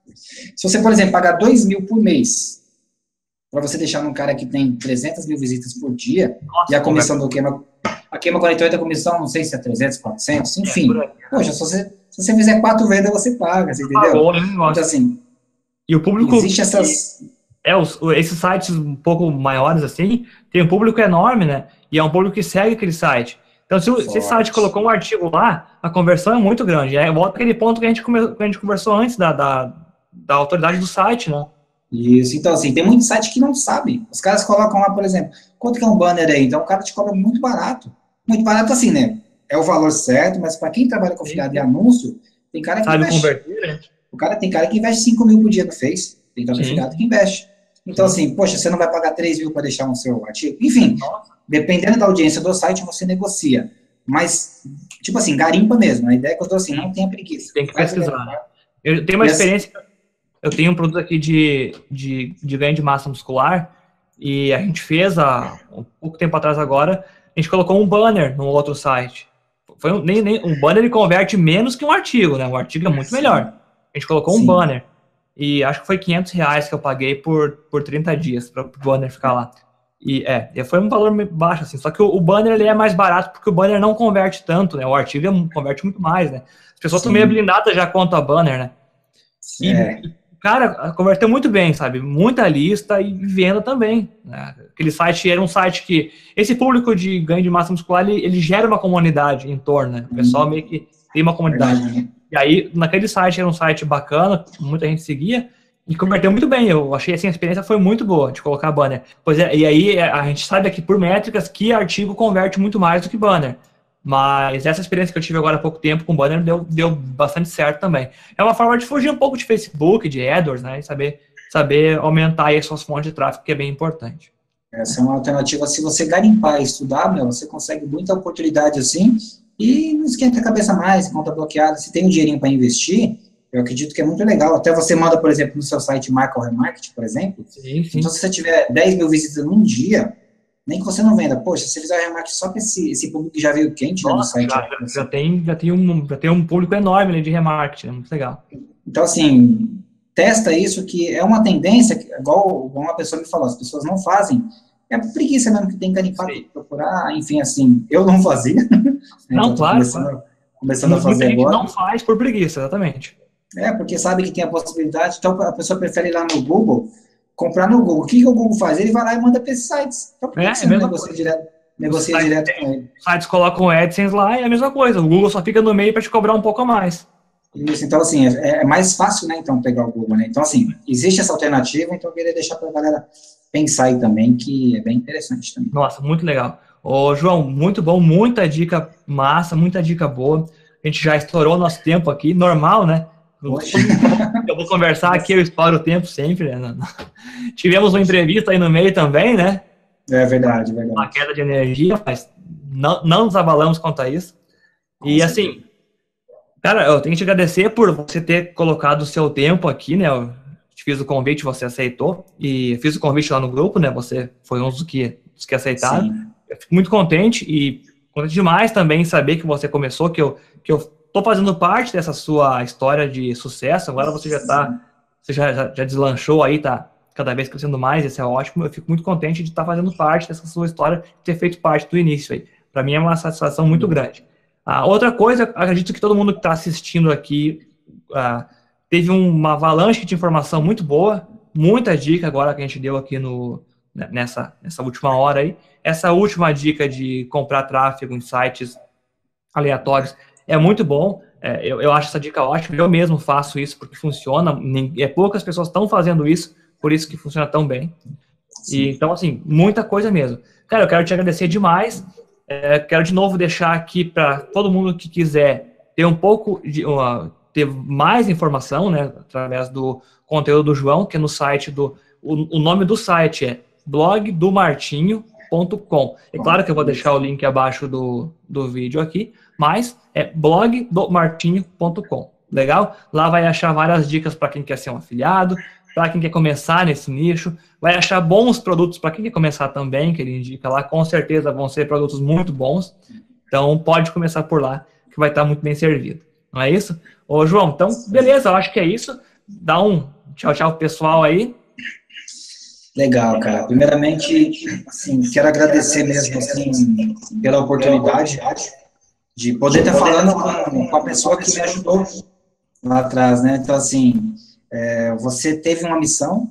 Se você, por exemplo, pagar 2.000 por mês, para você deixar num cara que tem 300 mil visitas por dia, e a comissão do Queima 48, a comissão, não sei se é 300, 400, enfim. Poxa, se você fizer 4 vendas, você paga, você entendeu? Então, assim, e o público... Existe essas... esses sites um pouco maiores, assim, tem um público enorme, né? E é um público que segue aquele site. Então, se esse site colocou um artigo lá, a conversão é muito grande. Volta aquele ponto que a gente conversou antes da autoridade do site, né? Isso, então assim, tem muitos sites que não sabem. Os caras colocam lá, por exemplo, quanto que é um banner aí? Então o cara te cobra muito barato. Muito barato assim, né? É o valor certo, mas para quem trabalha com afiliado e anúncio, tem cara que sabe investe. Converter, né? Tem cara que investe 5 mil por dia no Face, tem tanto afiliado que investe. Então assim, poxa, você não vai pagar 3 mil para deixar no seu artigo? Enfim, dependendo da audiência do site, você negocia. Mas, tipo assim, garimpa mesmo. A ideia é que eu dou assim, não tenha preguiça. Tem que pesquisar. Eu tenho uma experiência... Eu tenho um produto aqui de ganho de massa muscular e a gente fez há um pouco tempo atrás agora, a gente colocou um banner no outro site. Um banner ele converte menos que um artigo, né? Um artigo é muito melhor. A gente colocou um banner. E acho que foi R$ 500 que eu paguei por 30 dias para o banner ficar lá. E foi um valor baixo, assim. Só que o banner ele é mais barato porque o banner não converte tanto, né? O artigo converte muito mais, né? As pessoas estão meio blindadas já quanto a banner, né? Cara, converteu muito bem, sabe? Muita lista e venda também, né? Aquele site era um site que... Esse público de ganho de massa muscular, ele gera uma comunidade em torno, né? O pessoal meio que tem uma comunidade. E aí, naquele site, era um site bacana, muita gente seguia, e converteu muito bem. Eu achei, assim, a experiência foi muito boa de colocar banner. Pois é, e aí a gente sabe aqui por métricas que artigo converte muito mais do que banner. Mas essa experiência que eu tive agora há pouco tempo com banner deu bastante certo também. É uma forma de fugir um pouco de Facebook, de AdWords, né? E saber aumentar aí as suas fontes de tráfego, que é bem importante. Essa é uma alternativa. Se você garimpar e estudar, você consegue muita oportunidade assim e não esquenta a cabeça mais, conta bloqueada. Se tem um dinheirinho para investir, eu acredito que é muito legal. Até você manda, por exemplo, no seu site marca ou remarketing, por exemplo. Sim. Então, se você tiver 10 mil visitas num dia, nem que você não venda. Poxa, se você fizer remarketing só para esse público que já veio quente, né, no site. Já tem um público enorme, né, de remarketing, muito legal. Então, assim, testa isso, que é uma tendência, igual uma pessoa me falou, as pessoas não fazem. É preguiça mesmo que tem que garimpar, procurar, enfim, assim, eu não fazia. Não, então, claro. Começando a fazer agora. Não faz por preguiça, exatamente. Porque sabe que tem a possibilidade, então a pessoa prefere ir lá no Google, comprar no Google. O que o Google faz? Ele vai lá e manda para esses sites. Então, por que você negocia direto com ele? Os sites colocam AdSense lá e é a mesma coisa. O Google só fica no meio para te cobrar um pouco a mais. Isso, então, assim, é mais fácil, né, então, pegar o Google, né? Então, assim, existe essa alternativa, então eu queria deixar para a galera pensar aí também, que é bem interessante também. Nossa, muito legal. Ô, João, muito bom, muita dica massa, muita dica boa. A gente já estourou o nosso tempo aqui, normal, né? Eu vou conversar aqui, eu estouro o tempo sempre, né? Tivemos uma entrevista aí no meio também, né? É verdade. Uma queda de energia, mas não nos abalamos quanto a isso. E assim, cara, eu tenho que te agradecer por você ter colocado o seu tempo aqui, né? Eu te fiz o convite, você aceitou. E fiz o convite lá no grupo, né? Você foi um dos que aceitaram. Sim. Eu fico muito contente e contente demais também em saber que você começou, que eu tô fazendo parte dessa sua história de sucesso. Agora você já deslanchou aí, tá cada vez crescendo mais, isso é ótimo. Eu fico muito contente de estar fazendo parte dessa sua história, de ter feito parte do início aí. Para mim é uma satisfação muito grande. Outra coisa, acredito que todo mundo que está assistindo aqui teve uma avalanche de informação muito boa, muita dica agora que a gente deu aqui nessa última hora aí. Essa última dica de comprar tráfego em sites aleatórios é muito bom. Eu acho essa dica ótima. Eu mesmo faço isso porque funciona. Poucas pessoas estão fazendo isso, por isso que funciona tão bem. E, então, assim, muita coisa mesmo. Cara, eu quero te agradecer demais. Quero de novo deixar aqui para todo mundo que quiser ter um pouco ter mais informação, né, através do conteúdo do João, que é no site o nome do site é blogdomartinho.com. É claro que eu vou deixar o link abaixo do vídeo aqui, mas é blogdomartinho.com. Legal? Lá vai achar várias dicas para quem quer ser um afiliado, para quem quer começar nesse nicho, vai achar bons produtos para quem quer começar também, que ele indica lá, com certeza vão ser produtos muito bons, então pode começar por lá, que vai estar muito bem servido, não é isso? Ô João, então beleza, eu acho que é isso, dá um tchau pro pessoal aí. Legal, cara, primeiramente, assim, quero agradecer mesmo, assim, pela oportunidade de poder estar falando com a pessoa que me ajudou lá atrás, né, então assim, você tem uma missão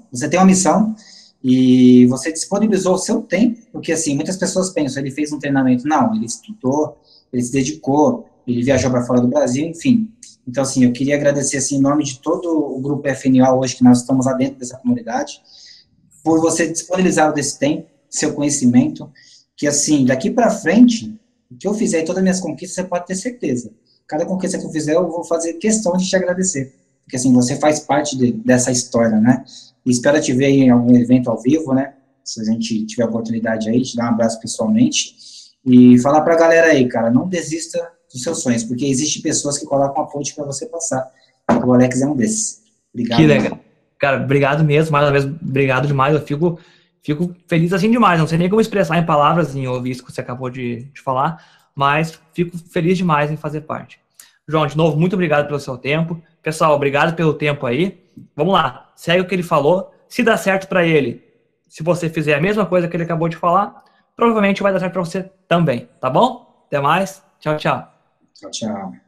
e você disponibilizou o seu tempo, porque assim, muitas pessoas pensam, ele fez um treinamento, não, ele estudou, ele se dedicou, ele viajou para fora do Brasil, enfim. Então assim, eu queria agradecer assim, em nome de todo o grupo FNO hoje, que nós estamos lá dentro dessa comunidade, por você disponibilizar desse tempo, seu conhecimento, que assim, daqui para frente, o que eu fizer em todas as minhas conquistas, você pode ter certeza. Cada conquista que eu fizer, eu vou fazer questão de te agradecer. Porque, assim, você faz parte dessa história, né? E espero te ver em algum evento ao vivo, né? Se a gente tiver a oportunidade aí, te dar um abraço pessoalmente. E falar pra galera aí, cara, não desista dos seus sonhos, porque existem pessoas que colocam a ponte para você passar. O Alex é um desses. Obrigado. Que legal. Cara, obrigado mesmo, mais uma vez, obrigado demais. Eu Fico feliz assim demais, não sei nem como expressar em palavras em ouvir isso que você acabou de falar, mas fico feliz demais em fazer parte. João, de novo, muito obrigado pelo seu tempo. Pessoal, obrigado pelo tempo aí. Vamos lá, segue o que ele falou. Se dá certo para ele, se você fizer a mesma coisa que ele acabou de falar, provavelmente vai dar certo para você também, tá bom? Até mais. Tchau, tchau. Tchau, tchau.